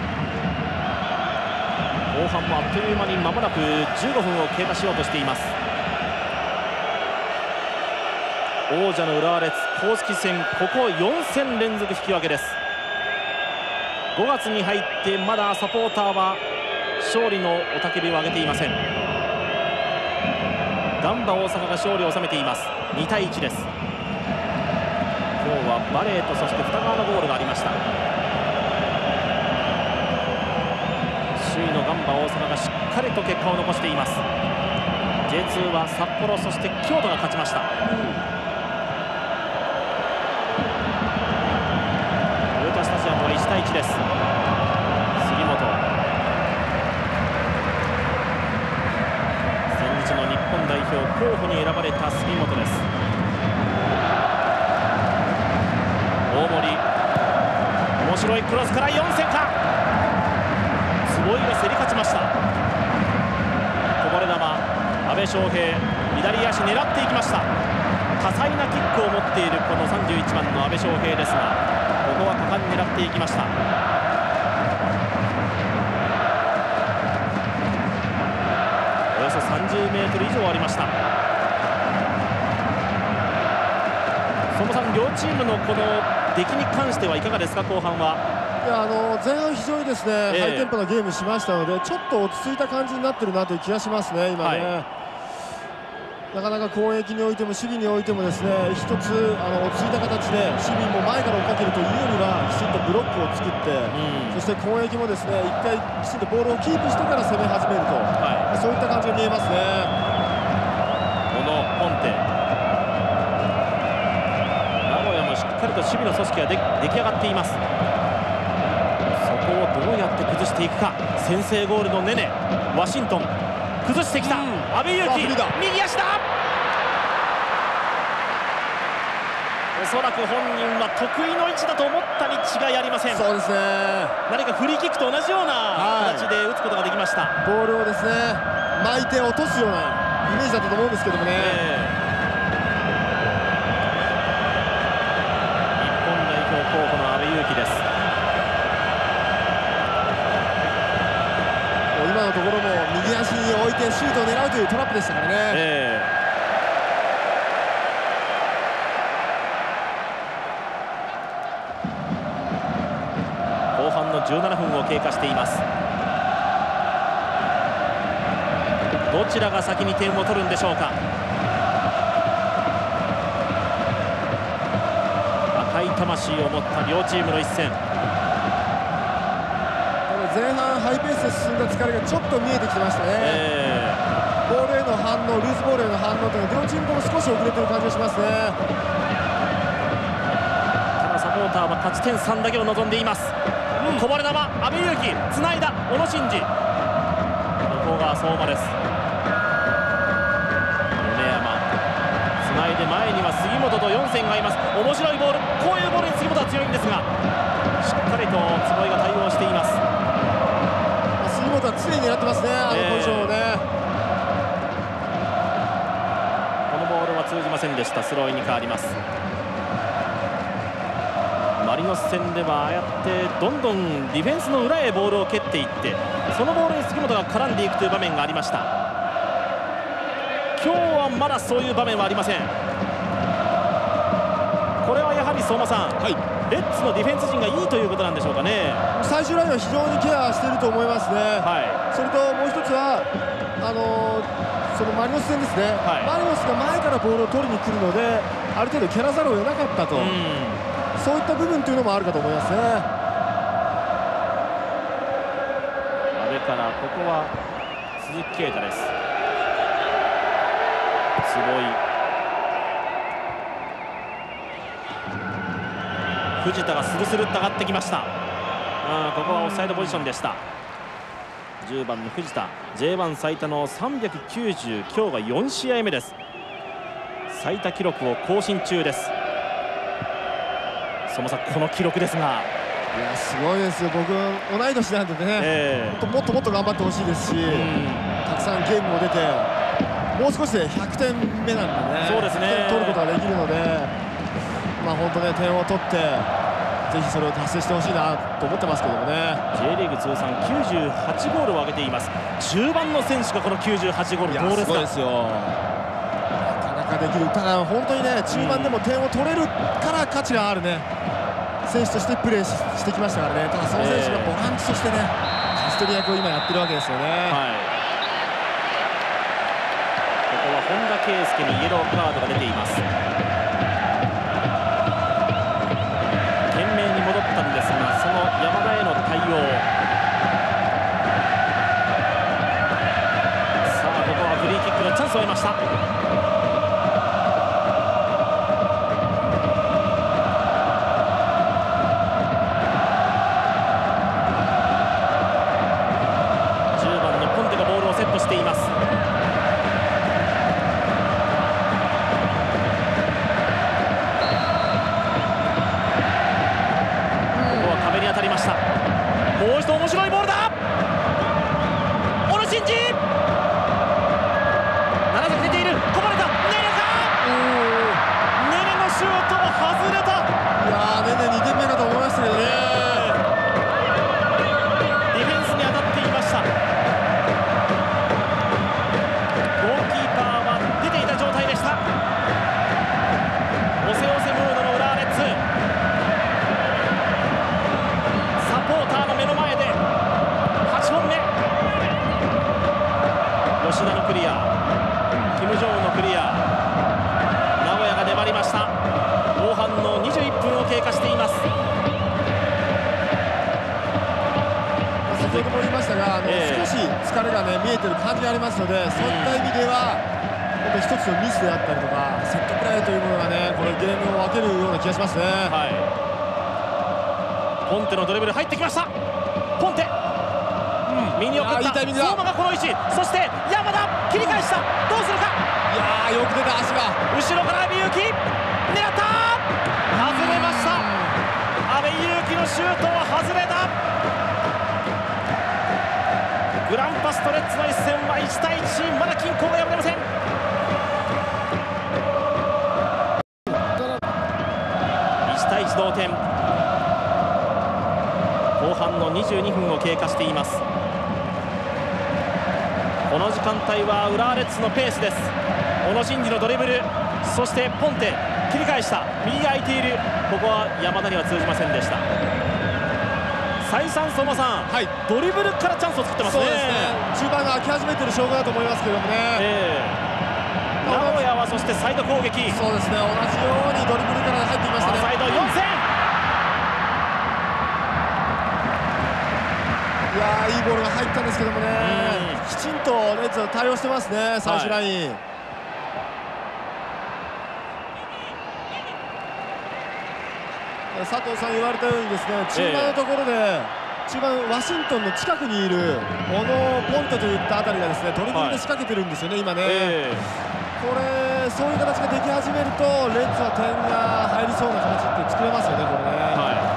後半もあっという間に間もなく15分を経過しようとしています。王者の浦和レッズ、公式戦ここ4戦連続引き分けです。5月に入ってまだサポーターは勝利の雄たけびを上げていません。ガンバ大阪が勝利を収めています。2対1です。今日はバレーとそして二川のゴールがありました。首位のガンバ大阪がしっかりと結果を残しています。 J2 は札幌、そして京都が勝ちました。トヨタスタジアムは1 対1です。杉本、先日の日本代表候補に選ばれた杉本です。大森、面白いクロスから4戦か、坪井が競り勝ちました。こぼれ球、阿部翔平、左足狙っていきました。多彩なキックを持っているこの31番の阿部翔平ですが、ここは果敢に狙っていきました。およそ30メートル以上ありました。相馬さん、両チームのこの出来に関してはいかがですか、後半は。 いや前半非常にですね、ハイテンポなゲームしましたので、ちょっと落ち着いた感じになってるなという気がしますね、今ね。なかなか攻撃においても守備においてもですね、一つ落ち着いた形で守備も前から追っかけるというよりはきちんとブロックを作って、そして攻撃もですね一回きちんとボールをキープしてから攻め始めると、そういった感じが見えますね。 このポンテ、名古屋もしっかりと守備の組織が出来上がっています。そこをどうやって崩していくか。先制ゴールのネネ、ワシントン崩してきた。阿部勇樹、右足だ。おそらく本人は得意の位置だと思ったに違いありません。 そうですね、 何かフリーキックと同じような形で打つことができました。 ボールをですね巻いて落とすようなイメージだったと思うんですけどもね。 日本代表候補の阿部勇樹です。 今のところも右足に置いてシュートを狙うというトラップでしたからね。 後半の17分を経過しています。どちらが先に点を取るんでしょうか。赤い魂を持った両チームの一戦。 前半ハイペースで進んだ疲れがちょっと見えてきてましたね。ボールへの反応、ルーズボールへの反応というのは両チームとも少し遅れてる感じがしますね。 ただサポーターは勝ち点3だけを望んでいます。こぼれ球、阿部勇樹つないだ、小野伸二、向こう側相馬です。米山つないで、前には杉本と4線がいます。面白いボール、こういうボールに杉本は強いんですが、しっかりと坪井が対応しています。 杉本は常に狙ってますね、あのポジションをね。 このボールは通じませんでした。スローインに変わります。マリノス戦ではああやってどんどんディフェンスの裏へボールを蹴っていって、そのボールに杉本が絡んでいくという場面がありました。今日はまだそういう場面はありません。これはやはり相馬さん、レッズのディフェンス陣がいいということなんでしょうかね。 最終ラインは非常にケアしていると思いますね。それともう一つはそのマリノス戦ですね、マリノスが前からボールを取りに来るので、ある程度蹴らざるを得なかったと、そういった部分というのもあるかと思いますね。 阿部からここは鈴木啓太です。坪井、藤田がスルスルっと上がってきました。ここはオフサイドポジションでした。10番の藤田、 J1 最多の390、今日が4試合目です。最多記録を更新中です。そもそもこの記録ですが、 いやすごいですよ。僕同い年なんでね、もっともっと頑張ってほしいですし、たくさんゲームも出て、もう少しで100点目なんでね、 そうですね、 100点取ることができるので、本当ね、点を取ってぜひそれを達成してほしいなと思ってますけどもね。 J リーグ通算98ゴールを挙げています。10番の選手がこの98ゴール、どうですか。 ですよ、なかなかできる。ただ本当にね、中盤でも点を取れるから価値があるね、選手としてプレーしてきましたからね。ただその選手がボランチとしてね、舵取り役を今やってるわけですよね。 ここは本田圭佑にイエローカードが出ています。懸命に戻ったんですが、その山田への対応。さあここはフリーキックのチャンスを得ました。 面白いボールだ。小野伸二、楢崎出ている、こぼれた、ネネか、ネネのシュートも外れた。 いやー、ネネ2点目かと思いましたけどね。 ディフェンスに当たっていました。ゴールキーパーは出ていた状態でした。押せ押せムードの浦和レッズ、サポーターの目の前で8本目。吉田のクリア、キム・ジョンウンのクリア、名古屋が粘りました。後半の21分を経過しています。 先ほども言いましたが、少し疲れがね見えてる感じがありますので、そういった意味では本当に一つのミスであったりとかセットプレーというものがね、このゲームを分けるような気がしますね。 はい、ポンテのドリブル入ってきました。ポンテ、右に送った。相馬がこの位置、そして山田切り返した。どうするか。 いやー、よく出た足が。 後ろから阿部勇樹、狙った、外れました。阿部勇樹のシュートは外れた。グランパスとレッズの一戦は1対1、まだ均衡が破れません。1対1同点。後半の22分を経過しています。この時間帯は浦和レッズのペースです。小野伸二のドリブル、そしてポンテ切り返した、右が空いている、ここは山田には通じませんでした。再三相馬さん、ドリブルからチャンスを作ってますね。 そうですね、中盤が空き始めてる証拠だと思いますけどもね。 名古屋はそしてサイド攻撃、 そうですね、同じようにドリブルから入ってきましたね。 サイド4戦、 いやー、いいボールが入ったんですけどもね、きちんとレッズは対応してますね、最終ライン。佐藤さん言われたようにですね、中盤のところで、中盤ワシントンの近くにいる小野、ポンテといったあたりがですね、ドリブルで仕掛けてるんですよね、今ね。これ、そういう形ができ始めるとレッズは点が入りそうな形って作れますよね、これね。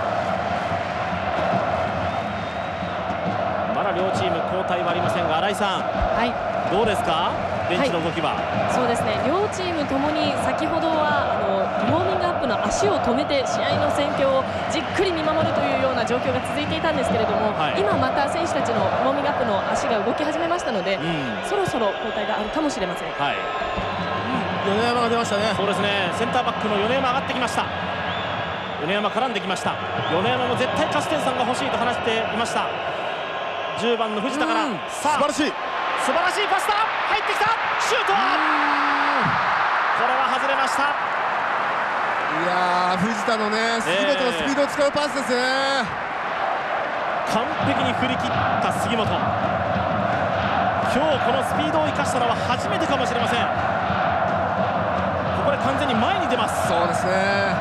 まだ両チーム交代はありませんが、新井さん、どうですか、ベンチの動きは。 そうですね、両チームともに先ほどはウォーミングアップの足を止めて試合の戦況をじっくり見守るというような状況が続いていたんですけれども、今また選手たちのウォーミングアップの足が動き始めましたので、そろそろ交代があるかもしれません。 米山が出ましたね。 そうですね、センターバックの米山上がってきました。米山絡んできました。米山も絶対勝ち点3が欲しいと話していました。10番の藤田から、さあ素晴らしいパスだ、入ってきた、シュート、これは外れました。 いやー、藤田のね、杉本のスピードを使うパスですね。 完璧に振り切った杉本、今日このスピードを生かしたのは初めてかもしれません。ここで完全に前に出ます。 そうですね。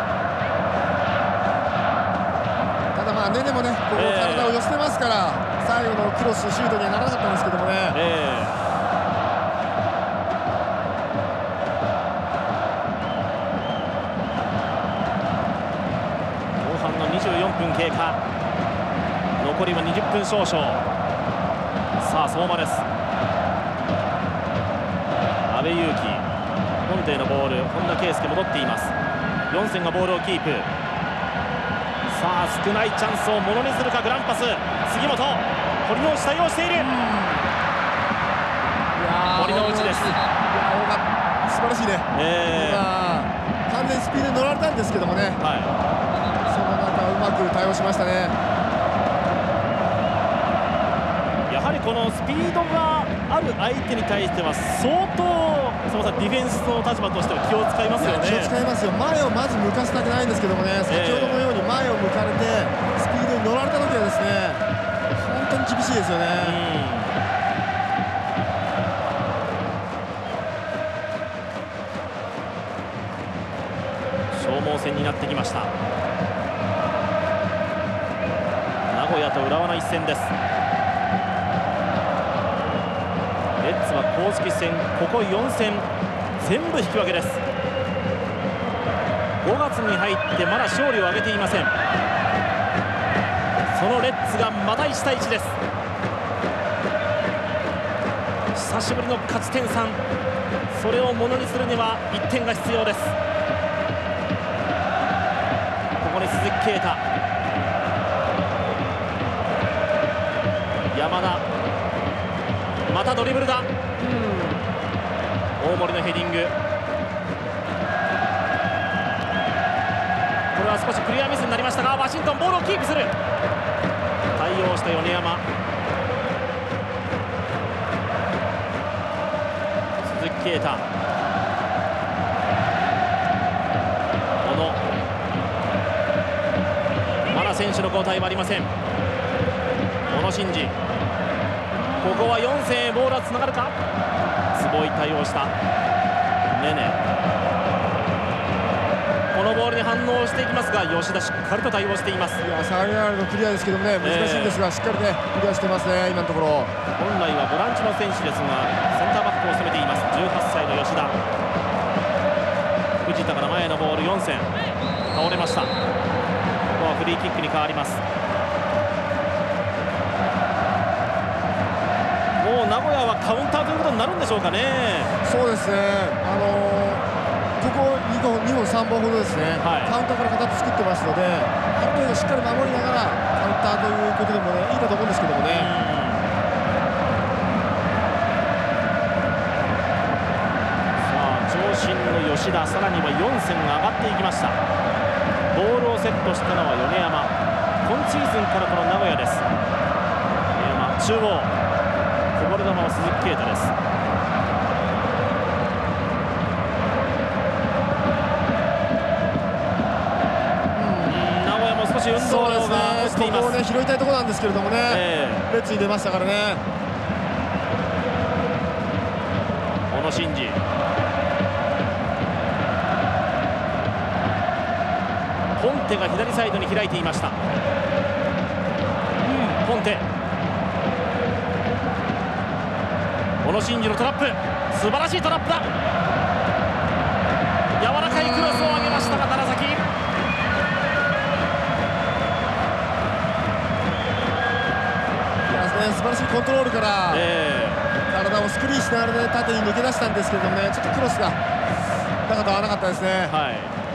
ただまあネネもね、こう体を寄せてますから、最後のクロスシュートにはならなかったんですけどもね。 24分経過、残りは20分少々。さあ相馬です。阿部勇樹、ポンテのボール、本田圭佑戻っています。4戦がボールをキープ。さあ少ないチャンスをものにするかグランパス。杉本、堀之内対応している。堀之内です。 素晴らしいね。完全にスピードに乗られたんですけどもね、その中うまく対応しましたね。 やはりこのスピードがある相手に対しては相当ディフェンスの立場としては気を使いますよね。 気を使いますよ。前をまず向かせたくないんですけどもね、先ほどのように前を向かれてスピードに乗られた時はですね、本当に厳しいですよね。 消耗戦になってきました。名古屋と浦和の一戦です。レッズは公式戦ここ4戦全部引き分けです。5月に入ってまだ勝利を挙げていません。 そのレッズがまた1対1です。久しぶりの勝ち点3、それをものにするには1点が必要です。ここに鈴木啓太、山田、またドリブルだ。大森のヘディング、これは少しクリアミスになりましたが、ワシントンボールをキープする。対応した米山、鈴木啓太、小野、まだ選手の交代はありません。小野伸二、ここは4線へボールはつながるか。坪井対応した。ネネ、このボールに反応していきますが、吉田しっかりと対応しています。 いや、サイナールのクリアですけどもね、難しいんですが、しっかりねクリアしてますね、今のところ。 本来はボランチの選手ですが、センターバックを務めています18歳の吉田。藤田から前のボール、4線倒れました。ここはフリーキックに変わります。もう名古屋はカウンターということになるんでしょうかね。 そうですね、ここ2本3本ほどですね、カウンターから形作ってますので、ある程度しっかり守りながらカウンターということでもね、いいかと思うんですけどもね。 さあ、長身の吉田、さらには4線が上がっていきました。ボールをセットしたのは米山。今シーズンからこの名古屋です。米山中央、こぼれ球は鈴木啓太です。名古屋も少し運動量が落ちています。 ここをね拾いたいところなんですけれどもね、レッツに出ましたからね。 小野伸二、ポンテが左サイドに開いていました。ポンテ、小野伸二のトラップ、素晴らしいトラップだ。柔らかいクロスを上げましたが、楢崎、 素晴らしいコントロールから、体をスクリーンしながら、ね、縦に抜け出したんですけれどもね、ちょっとクロスが中と合わなかったですね。 はい、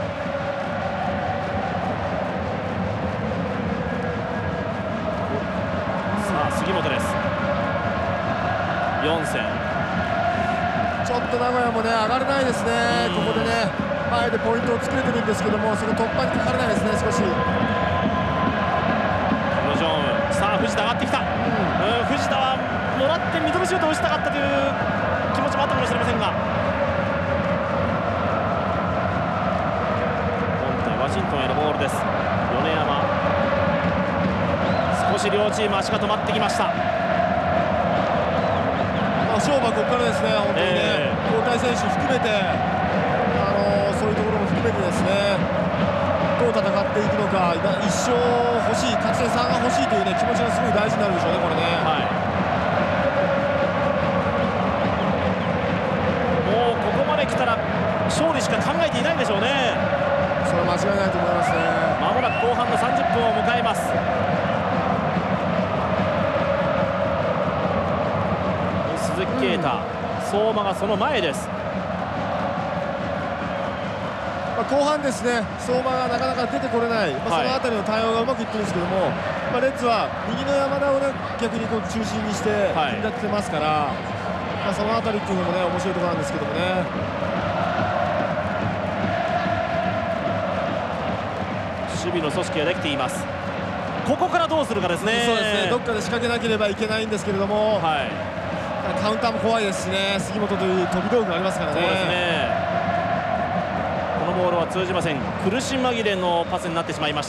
さあ杉本です。4線、 ちょっと名古屋もね上がれないですね。ここでね前でポイントを作れてるんですけども、その突破にかからないですね。少しロジョン、さあ藤田上がってきた。藤田はもらってミドルシュートを打ちたかったという気持ちもあったかもしれませんが、今回ワシントンへのボールです。米山、少し両チーム足が止まってきました。 勝負はここからですね。本当にね、交代選手含めて、そういうところも含めてですね、どう戦っていくのか、1勝欲しい、勝ち点3が欲しいという、ね、気持ちがすごい大事になるでしょうね、これね。 もうここまで来たら勝利しか考えていないんでしょうね。 それは間違いないと思いますね。 まもなく後半の30分を迎えます。鈴木啓太、相馬がその前です。 後半ですね、相馬がなかなか出てこれない、その辺りの対応がうまくいってるんですけども、レッズは右の山田を、ね、逆にこう中心にして組み立ててますから、その辺りっていうのもね面白いところなんですけどもね。 守備の組織ができています。ここからどうするかですね。 そうですね、どっかで仕掛けなければいけないんですけれども、カウンターも怖いですしね、杉本という飛び道具がありますからね。 そうですね、このボールは通じません。苦し紛れのパスになってしまいました。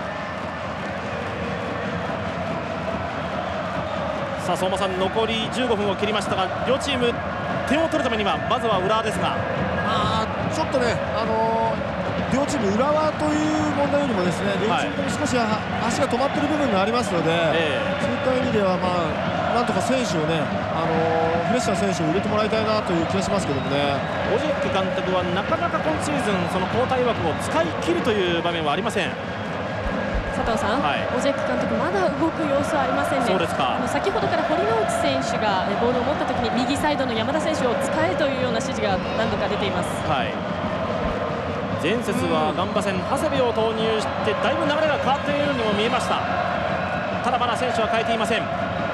さあ相馬さん、残り15分を切りましたが、両チーム点を取るためにはまずは浦和ですが、 ちょっとね、両チーム浦和という問題よりもですね、両チームとも少し足が止まっている部分がありますので、そういった意味ではなんとか選手をね、フレッシュな選手を入れてもらいたいなという気がしますけどもね。 オジェック監督はなかなか今シーズンその交代枠を使い切るという場面はありません。さ藤さん、尾関監督まだ動く様子はありませんね。 そうですか。 先ほどから堀之内選手がボールを持った時に右サイドの山田選手を使えというような指示が何度か出ています。 前節はガンバ戦長谷部を投入してだいぶ流れが変わっているようにも見えました。ただまだ選手は変えていません。グ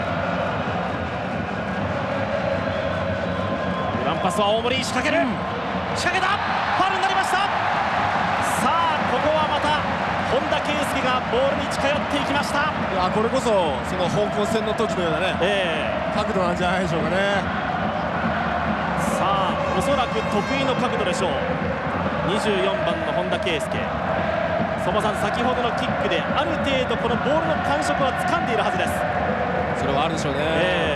ランパスは大森仕掛ける、仕掛けた、ファウルになりました。さあここはまた本田圭佑がボールに近寄っていきました。 いやこれこそその香港戦の時のようなね、角度なんじゃないでしょうかね。 さあおそらく得意の角度でしょう。24番の本田圭佑、相馬さん、先ほどのキックである程度このボールの感触は掴んでいるはずです。 それはあるでしょうね。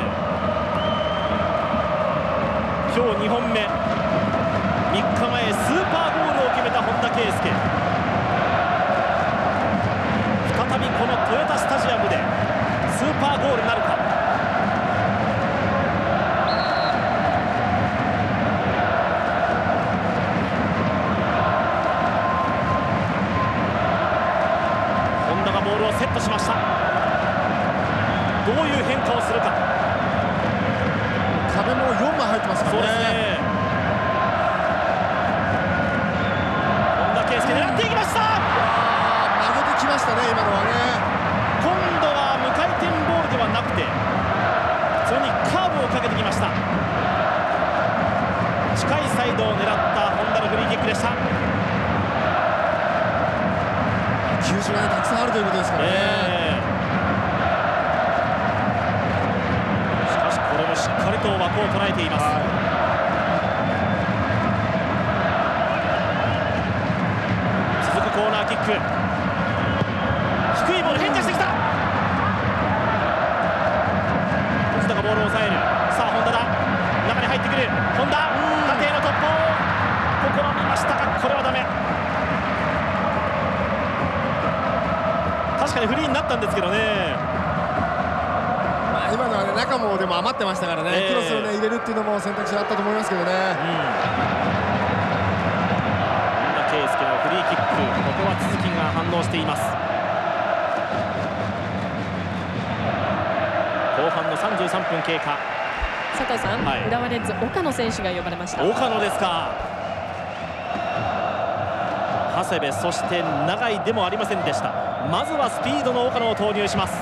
今日2本目、3日前スーパーゴールを決めた本田圭佑、再びこのトヨタスタジアムでスーパーゴールなるか。本田がボールをセットしました。どういう変化をするか。 壁も4枚入ってますからね。 そうですね。本田圭佑狙っていきました。 曲げてきましたね、今のはね。 今度は無回転ボールではなくて普通にカーブをかけてきました。近いサイドを狙った本田のフリーキックでした。 球種がねたくさんあるということですからね。 しかしこれもしっかりと枠を捉えています。続くコーナーキック、低いボール変化してきた。藤田がボールを抑える。さあ本田だ、中に入ってくる本田、縦への突破を試みましたがこれはダメ。確かにフリーになったんですけどね。 今のはね中もでも余ってましたからね、クロスをね入れるっていうのも選択肢あったと思いますけどね。 本田圭佑のフリーキック、ここは都築が反応しています。後半の33分経過。 佐藤さん、浦和レッズ岡野選手が呼ばれました。 岡野ですか。長谷部そして永井でもありませんでした。まずはスピードの岡野を投入します。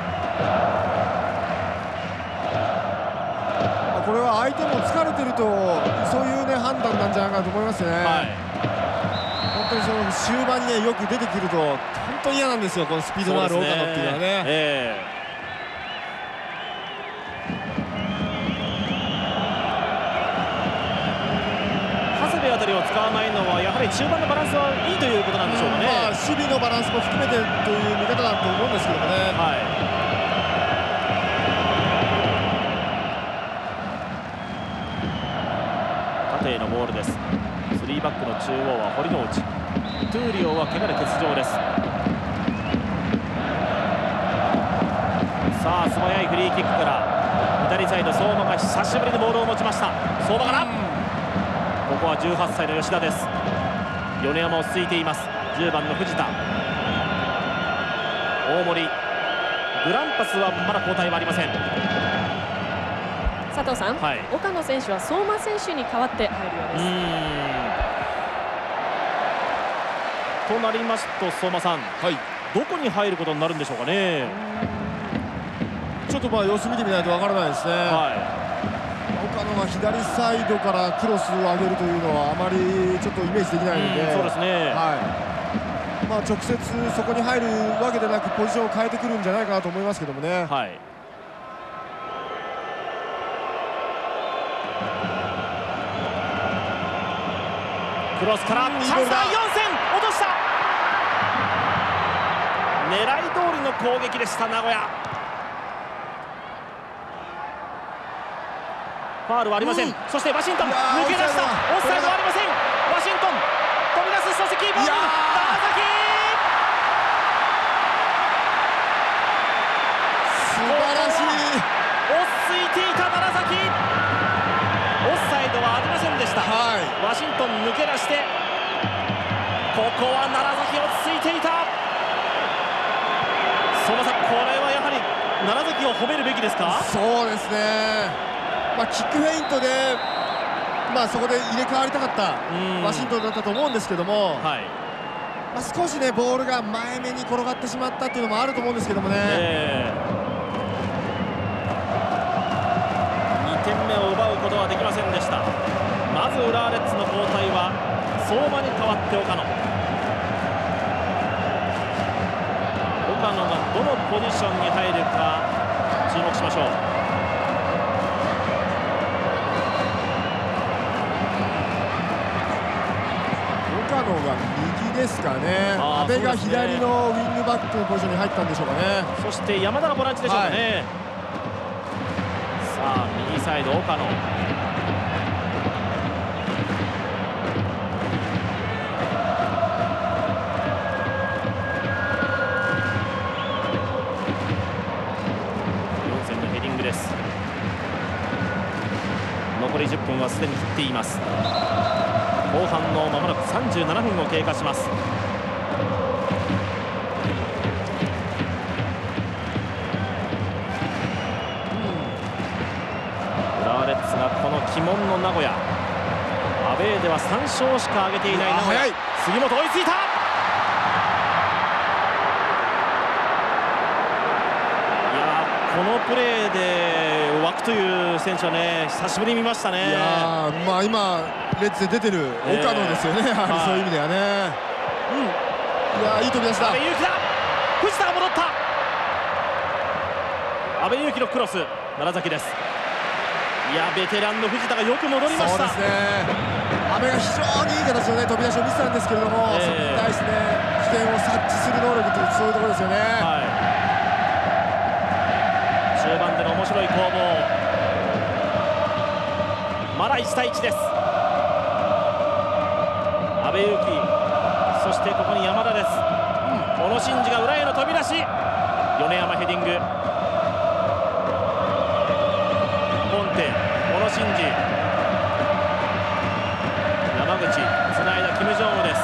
これは相手も疲れてるとそういうね判断なんじゃないかと思いますね。本当にその終盤にねよく出てくると本当に嫌なんですよ、このスピードのある岡野っていうのはね。 長谷部あたりを使わないのはやはり中盤のバランスはいいということなんでしょうかね。 守備のバランスも含めてという見方だと思うんですけどもね。 縦へのボールです。3バックの中央は堀之内、トゥーリオは怪我で欠場です。さあ素早いフリーキックから左サイド相馬が久しぶりにボールを持ちました。相馬からここは18歳の吉田です。米山落ち着いています。10番の藤田、大森、グランパスはまだ交代はありません。 佐藤さん、岡野選手は相馬選手に代わって入るようです。 となりますと相馬さん、どこに入ることになるんでしょうかね。 ちょっと様子見てみないとわからないですね。岡野が左サイドからクロスを上げるというのはあまりちょっとイメージできないので、 そうですね。 直接そこに入るわけでなくポジションを変えてくるんじゃないかなと思いますけどもね。 クロスからチャンスだ。4戦落とした。狙い通りの攻撃でした名古屋。ファウルはありません。そしてワシントン抜け出した。オフサイドはありません。ワシントン飛び出す。そしてキーパーの楢崎、 素晴らしい。 落ち着いていた楢崎。オフサイドはありませんでした。ワシントン抜け出してここは楢崎落ち着いていた。 褒めるべきですか？ そうですね、キックフェイントで、そこで入れ替わりたかったワシントンだったと思うんですけども、少しねボールが前目に転がってしまったっていうのもあると思うんですけどもね、 2点目を奪うことはできませんでした。まず浦和レッズの交代は相馬に代わって岡野。岡野がどのポジションに入るか注目しましょう。 岡野が右ですかね。阿部が左のウィングバックのポジションに入ったんでしょうかね。 そして山田がボランチでしょうかね。さあ右サイド岡野。残り10分はすでに切っています。後半のまもなく37分を経過します。浦和レッズがこの鬼門の名古屋、アウェーでは3勝しか挙げていない名古屋。杉本追いついた。このプレーで湧くという選手はね、久しぶりに見ましたね。 いや今レッズで出てる岡野ですよね、やはりそういう意味ではね。いやいい飛び出しだ。 阿部勇樹だ。藤田が戻った。阿部勇樹のクロス、楢崎です。いやベテランの藤田がよく戻りました。 そうですね、阿部が非常にいい形のね飛び出しを見せたんですけれども、それに対してね危険を察知する能力というそういうところですよね。 中盤での面白い攻防、まだ1対1です。阿部勇樹、そしてここに山田です。小野伸二が裏への飛び出し、米山ヘディング、ポンテ、小野伸二、山口つないだキム・ジョンウです。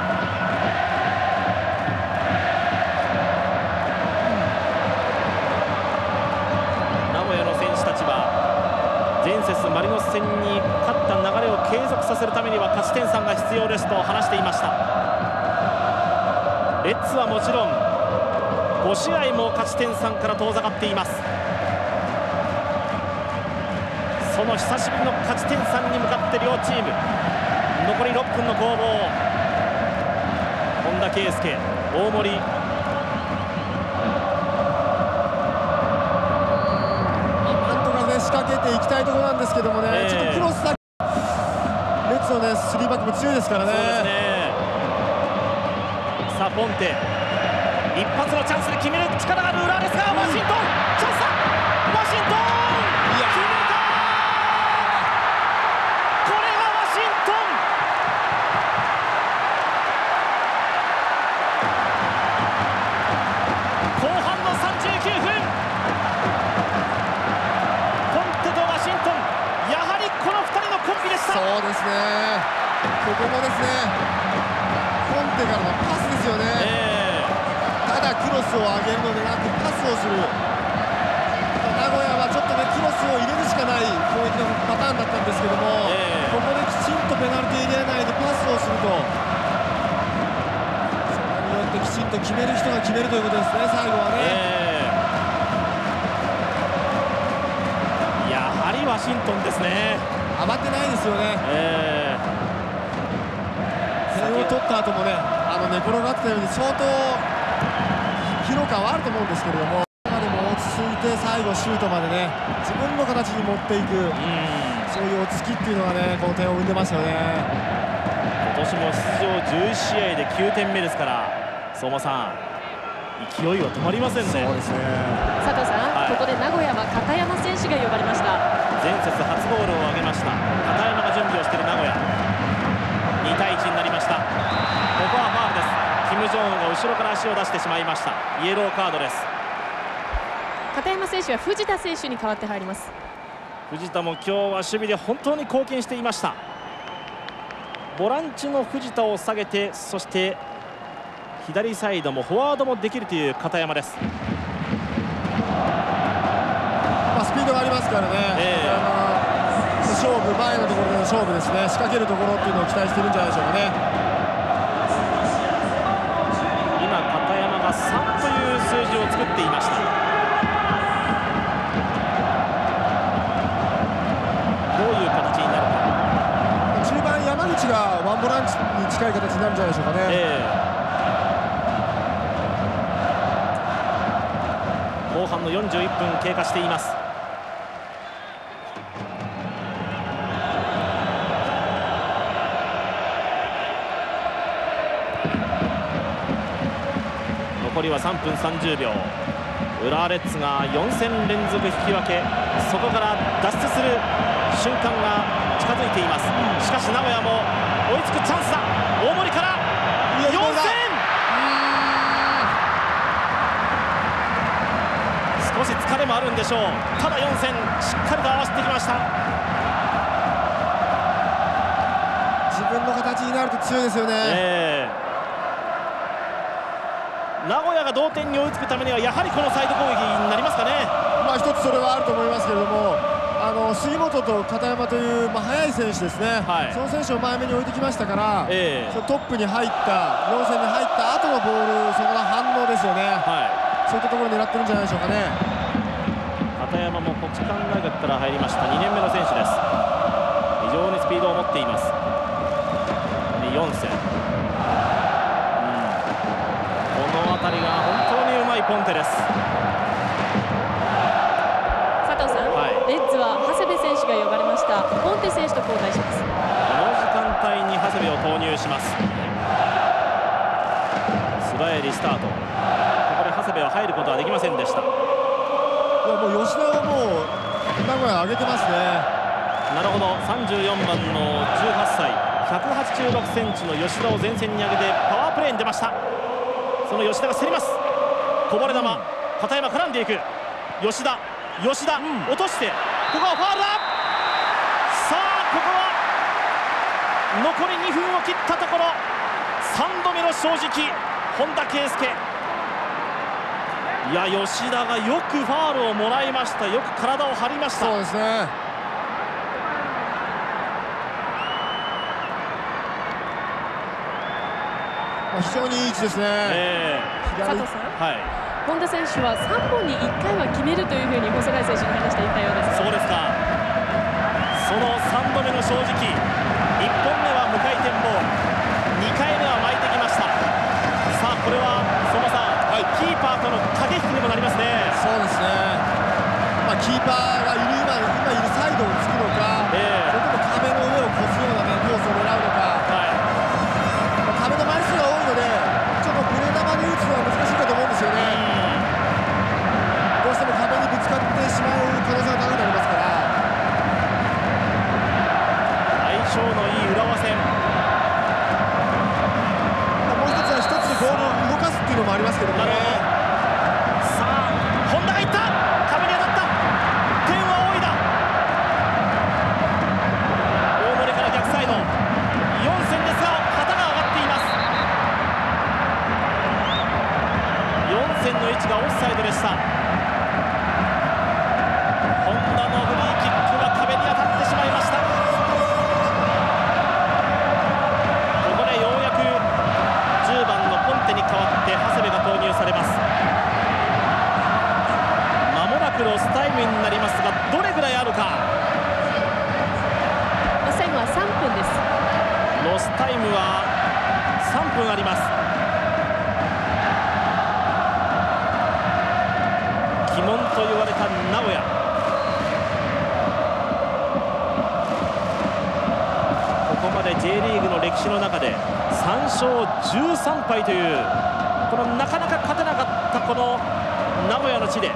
前節マリノス戦に勝った流れを継続させるためには勝ち点3が必要ですと話していました。レッズはもちろん5試合も勝ち点3から遠ざかっています。その久しぶりの勝ち点3に向かって両チーム残り6分の攻防、本田圭佑、大森、 仕掛けていきたいところなんですけどもね、ちょっとクロスだ。レッズのね3バックも強いですからね。 そうですね。さあポンテ、一発のチャンスで決める力がある浦和ですが、ワシントンチャンスだ。ワシントン決めた。これがワシントン。後半の39分、 そうですね、ここもですねコンテからのパスですよね。ただクロスを上げるのでなくパスをする。名古屋はちょっとねクロスを入れるしかない攻撃のパターンだったんですけども、ここできちんとペナルティーエリア内でパスをすると、それによってきちんと決める人が決めるということですね、最後はね。 やはりワシントンですね。 余ってないですよね。点を取った後もね寝転がってたように相当疲労感はあると思うんですけれども、でも落ち着いて最後シュートまでね自分の形に持っていく、そういう落ち着きっていうのがねこの点を生んでますよね。 今年も出場11試合で9点目ですから、相馬さん勢いは止まりませんね。 そうですね。 佐藤さん、ここで名古屋は片山選手が呼ばれました。 前節初ゴールを挙げました片山が準備をしている名古屋。2対1になりました。ここはファウルです。キム・ジョンウンが後ろから足を出してしまいました。イエローカードです。 片山選手は藤田選手に代わって入ります。 藤田も今日は守備で本当に貢献していました。ボランチの藤田を下げて、そして左サイドもフォワードもできるという片山です。 からね、勝負前のところでの勝負ですね、仕掛けるところっていうのを期待してるんじゃないでしょうかね。 今片山が3という数字を作っていました。どういう形になるか。 中盤山口がワンボランチに近い形になるんじゃないでしょうかね。 後半の41分経過しています。残りは3分30秒。浦和レッズが4戦連続引き分け、そこから脱出する瞬間が近づいています。しかし名古屋も追いつくチャンスだ。大森から4戦、少し疲れもあるんでしょう。ただ4戦しっかりと合わせてきました。 自分の形になると強いですよね。 名古屋が同点に追いつくためにはやはりこのサイド攻撃になりますかね。 一つそれはあると思いますけれども、杉本と片山という、速い選手ですね、その選手を前目に置いてきましたから、そのトップに入った4戦に入った後のボール、そこの反応ですよね、そういったところを狙ってるんじゃないでしょうかね。 片山も国士舘大学から入りました2年目の選手です。非常にスピードを持っています。4戦、この辺りが本当にうまいポンテです。 佐藤さん、レッズは長谷部選手が呼ばれました。ポンテ選手と交代します。この時間帯に長谷部を投入します。素早いリスタート。ここで長谷部は入ることはできませんでした。 もう吉田はもう名古屋上げてますね。 なるほど、34番の18歳186センチの吉田を前線に上げてパワープレーに出ました。その吉田が競ります。こぼれ球、片山絡んでいく。吉田、落として、ここはファウルだ。さあここは残り2分を切ったところ、3度目の正直、本田圭佑。いや、吉田がよくファウルをもらいました。よく体を張りました。 そうですね。非常にいい位置ですね。 佐藤さん、本田選手は3本に1回は決めるというふうに細貝選手に話していたようです。 そうですか。その3度目の正直、1本目は無回転ボール、2回目は巻いてきました。さあこれは相馬さん、キーパーとの駆け引きにもなりますね。 そうですね。キーパーがいる今いるサイドを突くのか、それとも壁の上を越すようなコースを狙うのか、壁の枚数が多いのでちょっとブレ球で打つのは難しいかと思うんですよね。どうしても壁にぶつかってしまう可能性が高くなりますから。 相性のいい浦和戦。 もう一つは一つでボールを動かすっていうのもありますけどもね。 さあ本田がいった、壁に当たった、天は多いだ。大森から逆サイド、4戦ですが旗が上がっています。4戦の位置がオフサイドでした。本田のフリーキックは壁に当たってしまいました。ここでようやく10番のポンテに代わって長谷部が投入されます。まもなくロスタイムになりますが、どれぐらいあるか。 最後は3分です。 ロスタイムは3分あります。鬼門と言われた名古屋、ここまで J リーグの歴史の中で3勝13敗という、このなかなか勝てなかったこの名古屋の地で、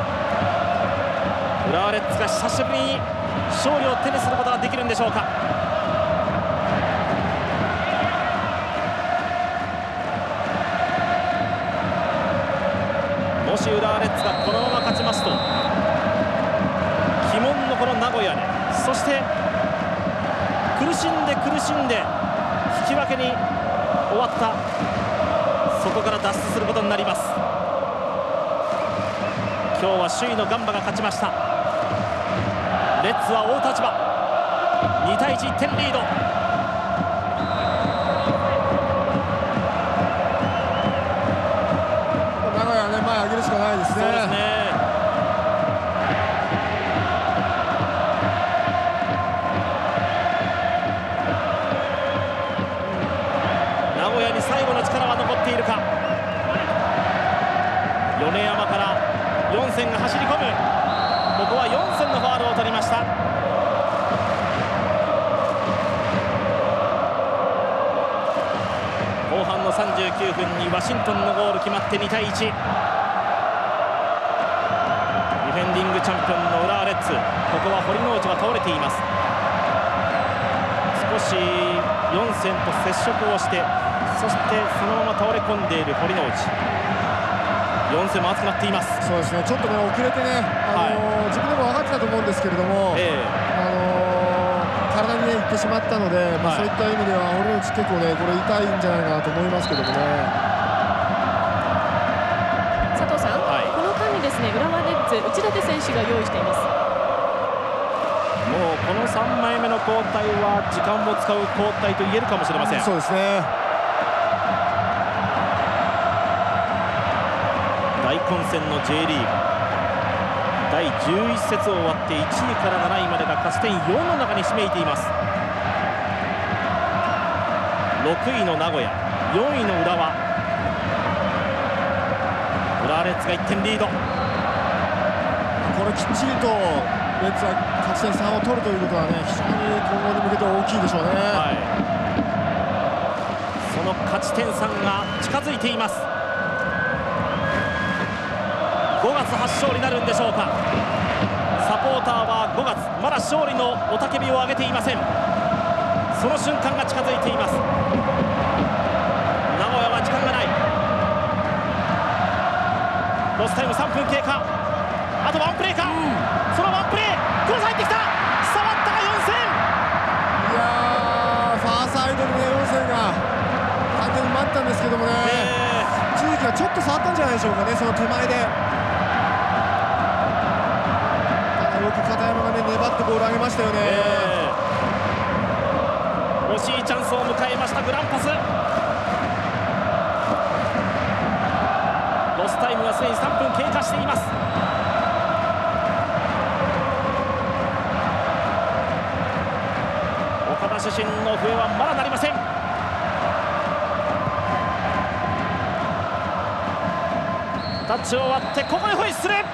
浦和レッズが久しぶりに勝利を手にすることができるんでしょうか。もし浦和レッズがこのまま勝ちますと、鬼門のこの名古屋で、そして苦しんで引き分けに終わった、そこから脱出することになります。今日は首位のガンバが勝ちました。 レッズは追う立場。2対1、1点リード。 名古屋はね、前上げるしかないですね。 そうですね。名古屋に最後の力は残っているか。米山から4線が走り込む。ここは4線のファウルを取りました。後半の39分にワシントンのゴール決まって2対1。ディフェンディングチャンピオンの浦和レッズ、ここは堀之内が倒れています。少し4線と接触をして、そしてそのまま倒れ込んでいる堀之内。4戦も熱くなっています。 そうですね、ちょっとね遅れてね、自分でも分かってたと思うんですけれども、体にねいってしまったので、そういった意味では堀内結構ねこれ痛いんじゃないかなと思いますけどもね。 佐藤さん、この間にですね浦和レッズ内館選手が用意しています。 もうこの3枚目の交代は時間を使う交代と言えるかもしれません。 そうですね。 大混戦の J リーグ第11節を終わって1位から7位までが勝ち点4の中にひしめいています。6位の名古屋、4位の浦和。浦和レッズが1点リード。 これきっちりとレッズは勝ち点3を取るということはね、非常に今後に向けて大きいでしょうね。 その勝ち点3が近づいています。5月発勝になるんでしょうか。サポーターは5月まだ勝利の雄たけびを上げていません。その瞬間が近づいています。名古屋は時間がない。ロスタイム3分経過。あとワンプレーか、そのワンプレークロス入ってきた。触ったが4戦。 いやー、ファーサイドでね4戦が完全に待ったんですけどもね、一時期はちょっと触ったんじゃないでしょうかね、その手前で。よく片山がね粘ってボール上げましたよね。 惜しいチャンスを迎えました。グランパス。ロスタイムはすでに3分経過しています。岡田主審の笛はまだ鳴りません。タッチを割ってここでホイッスル。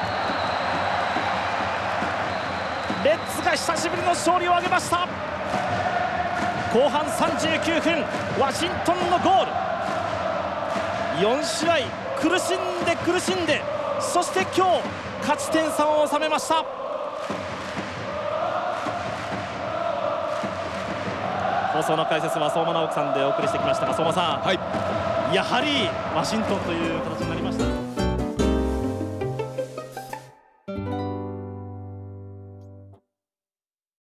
レッズが久しぶりの勝利を挙げました。後半39分、ワシントンのゴール。4試合苦しんで苦しんで、そして今日勝ち点3を収めました。放送の解説は相馬直樹さんでお送りしてきましたが、相馬さん、やはりワシントンという形になりました。